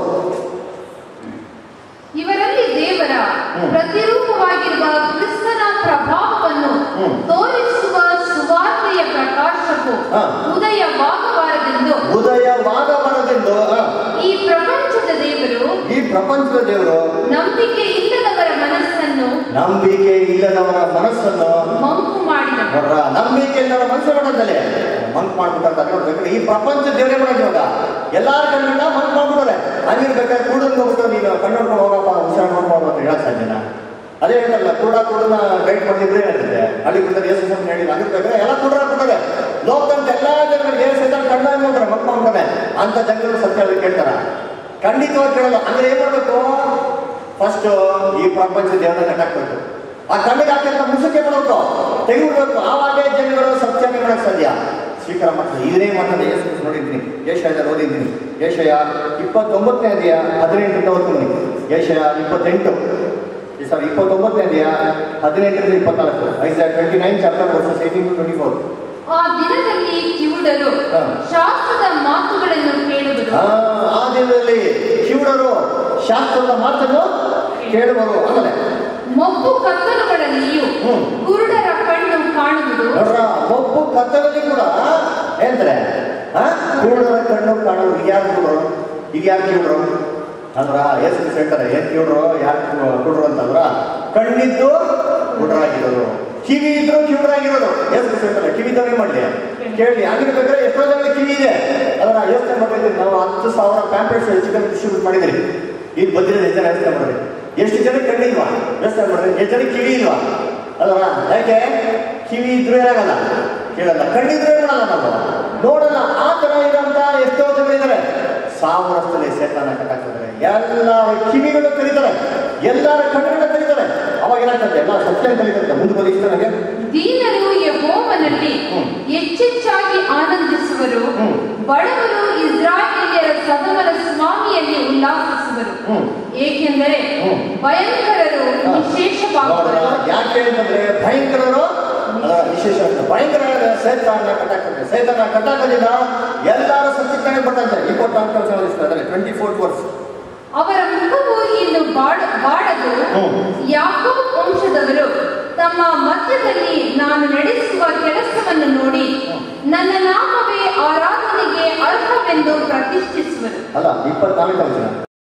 ಇವರಲ್ಲಿ ದೇವರ ಪ್ರತಿರೂಪವಾಗಿರುವ ಕ್ರಿಸ್ತನ ಪ್ರಭಾವವನ್ನು ತೋರಿಸುವ ಸುವಾರ್ತೆಯ ಪ್ರಕಾಶವು ಉದಯವಾಗಬಾರದೆಂದು ಈ ಪ್ರಪಂಚದ ದೇವರು ನಂಬಿಕೆ ಇಲ್ಲದವರ ಮನಸ್ಸನ್ನು ಮಂಕು ಮಾಡಿದವರು. ನಂಬಿಕೆ ಇಲ್ಲದವರ ಮನಸ್ಸು ಮಾಡೋದಲ್ಲೇ ಮಂಕ್ ಮಾಡ್ಬಿಟ್ಟಾರೆ ನೋಡ್ಬೇಕು. ಈ ಪ್ರಪಂಚ ದೇವರೇ ಮಾಡೋದು ಇವಾಗ ಎಲ್ಲಾರ ಕಣ್ಣಿಂದ ಮಂಕ್ ಮಾಡ್ಬಿಟ್ಟಾರೆ. ಹಂಗಿರ್ಬೇಕಾದ್ರೆ ಕೂಡನ್ ಹೋಗ್ಬಿಟ್ಟು ನೀನು ಕಣ್ಣೊಡ್ಕೊಂಡು ಹೋಗಪ್ಪ ಹುಷಾರು ಮಾಡ್ಬೋದು ಅಂತ ಹೇಳಕ್ ಸಾಧ್ಯನಾ? ಅದೇ ಹೇಳಲ್ಲ ಕೂಡನ ಗೈಡ್ ಮಾಡಿದ್ರೆ ಏನಿರುತ್ತೆ ಅಲ್ಲಿ ಬಿಟ್ಟರೆ ಯೇಸು ಸ್ವಾಮಿ ಹೇಳಿಲ್ಲ. ಹಂಗಿರ್ಬೇಕಾದ್ರೆ ಎಲ್ಲ ಕೂಡ್ರೆ ಲೋಕದಂತ ಎಲ್ಲಾ ಜನಗಳಿಗೆ ಸೈತಾನ್ ಕಣ್ಣ ನೋಡ್ರೆ ಮಂಕ್ ಮಾಡ್ತಾರೆ ಅಂತ ಜನಗಳು ಸತ್ಯ ಕೇಳ್ತಾರ? ಖಂಡಿತವಾಗಿ ಕೇಳಲ್ಲ. ಅಂದ್ರೆ ಏನ್ ಮಾಡ್ಬೇಕು? ಫಸ್ಟ್ ಈ ಪ್ರಪಂಚ ದೇವರ ಕಟ್ಟಾಕ್ಬೇಕು. ಆ ಕಣ್ಣಿಗೆ ಹಾಕಿಂತ ಮುಸುಕೆ ಮಾಡಬೇಕು, ತೆಗಿಬಿಡ್ಬೇಕು. ಆವಾಗೇ ಜನಗಳು ಸತ್ಯನೇ ಮಾಡಕ್ ಸಾಧ್ಯ, ಸ್ವೀಕಾರ ಮಾಡ್ತಾರೆ. ಇದನ್ನೇ ಮಾಡ್ತಾರೆ ಯೇಸು ನೋಡಿದ್ದೀನಿ. ಯೆಶಾಯದಲ್ಲಿ ಓದಿದ್ದೀನಿ. ಯೆಶಾಯ 29ನೇ ಅಧ್ಯಾಯ 18ರಿಂದ ಓದ್ತೀನಿ. ಯೆಶಾಯ 29ನೇ ಅಧ್ಯಾಯ 18ರಿಂದ 24. ಐಸಾಯ 29 chapter verses 18 to 24. ಆ ದಿನದಲ್ಲಿ ಕಿವುಡರು ಶಾಸ್ತ್ರದ ಮಾತುಗಳನ್ನು ಕೇಳುವರು. ಆ ದಿನದಲ್ಲಿ ಕಿವುಡರು ಶಾಸ್ತ್ರದ ಮಾತನ್ನು ಕೇಳುವರು. ಆಮೇಲೆ ಮೊಬ್ಬು ಕತ್ತಲುಗಳಲ್ಲಿಯೂ ಕುರುಡರ ಕಣ್ಣು ಕಾಣುವುದು. ಮೊಬ್ಬು ಕತ್ತಲಲ್ಲಿ ಕೂಡ ಹೇಳ್ತಾರೆ ಕುರುಡರ ಕಣ್ಣು ಕಾಣುವುದು. ಯಾರು ಕುರುಡರು? ಈಗ ಯಾರು ಕಿವುಡರು ಅಂದ್ರ ಯೇಸು ಹೇಳ್ತಾರೆ. ಏನ್ ಕಿವುಡರು ಯಾರು ಕುರುಡರು ಅಂತಂದ್ರ ಕಣ್ಣಿದ್ದು ಕುರುಡರಾಗಿರೋರು, ಕಿವಿ ಇದ್ರು ಕಿವುಡರಾಗಿರೋದು. ಯೇಸು ಹೇಳ್ತಾರೆ ಕಿವಿದವನೇ ಮಾಡ್ಲಿ ಕೇಳಿ. ಆಗಿರ್ಬೇಕಾದ್ರೆ ಎಷ್ಟೋ ಜನ ಕಿವಿ ಇದೆ. ಅದನ್ನ ಯೋಚನೆ ಮಾಡಿದ್ರಿ. ನಾವು 10,000 ಪ್ಯಾಂಪ್ಲೆಟ್ಸ್ ಚಿಕನ್ ಡಿಸ್ಟ್ರಿಬ್ಯೂಟ್ ಮಾಡಿದ್ರಿ. ಈಗ ಬಂದಿರೋದು ಎಷ್ಟು ಜನ ಯೋಚನೆ ಮಾಡಿದ್ರಿ? ಎಷ್ಟು ಜನ ಕಣ್ಣಿಲ್ವಾ? ಯೋಚನೆ ಮಾಡಿದ್ರಿ. ಎಷ್ಟು ಜನ ಕಿವಿ ಇಲ್ವಾ? ಅಲ್ವಾ? ಯಾಕೆ? ಕಿವಿ ಇದ್ರೂ ಏನಾಗಲ್ಲ, ಕೇಳಲ್ಲ. ಕಣ್ಣಿದ್ರೂ ಏನಾಗಲ್ಲ, ನಾವು ನೋಡಲ್ಲ. ಆ ತರ ಇರೋಂತ ಎಷ್ಟೋ ಜನ ಇದ್ದಾರೆ. 1000 ವರ್ಷದಲ್ಲಿ ಸೈತಾನ ಕಟ್ಟಾಕ್ತಾರೆ. ಎಲ್ಲ ಕಿವಿಗಳು ಕರೀತಾರೆ, ಎಲ್ಲರ ಕಣ್ಣುಗಳನ್ನ ಕರೀತಾರೆ. ಅವಾಗ ಏನಾಗ್ತದೆ? ಎಲ್ಲ ಸತ್ಯ ಕಲಿತಾರೆ. ಮುಂದೆ ಬರೀ ನನಗೆ ದೀನರು ಯೆಹೋವನಲ್ಲಿ ಹೆಚ್ಚೆಚ್ಚಾಗಿ ಆನಂದಿಸುವರು, ಬಡವರು ಇಸ್ರಾಯೇಲ್ಯರ ಸದಮಲ ಸ್ವಾಮಿಯಲ್ಲಿ ಉಲ್ಲಾಸಿಸುವರು. ಏಕೆಂದರೆ ಭಯಂಕರರು ವಿಶೇಷವಾಗುವರು. ಯಾಕೆ ಅಂತಂದ್ರೆ ಭಯಂಕರರು ವಿಶೇಷ ಭಯಂಕರ ಸೈತಾನ ಕಟ್ಟಾಕ್ತಾರೆ. ಸೈತಾನ ಕಟ್ಟಾಕೋದ್ರಿಂದ ಎಲ್ಲರೂ ಸತ್ಯಕ್ಕೆ ಬರ್ತಂತೆ. 24 ವರ್ಷ ಅವರ ಮುಖವು ಇನ್ನು ಬಾಡದು. ಯಾಕೋಬ್ ವಂಶದವರು ತಮ್ಮ ಮಧ್ಯದಲ್ಲಿ ನಾನು ನಡೆಸುವ ಕೆಲಸವನ್ನು ನೋಡಿ ನನ್ನ ನಾಮವೇ ಆರಾಧನೆಗೆ ಅರ್ಹವೆಂದು ಪ್ರತಿಷ್ಠಿಸುವರು. ಅಲ್ಲ 24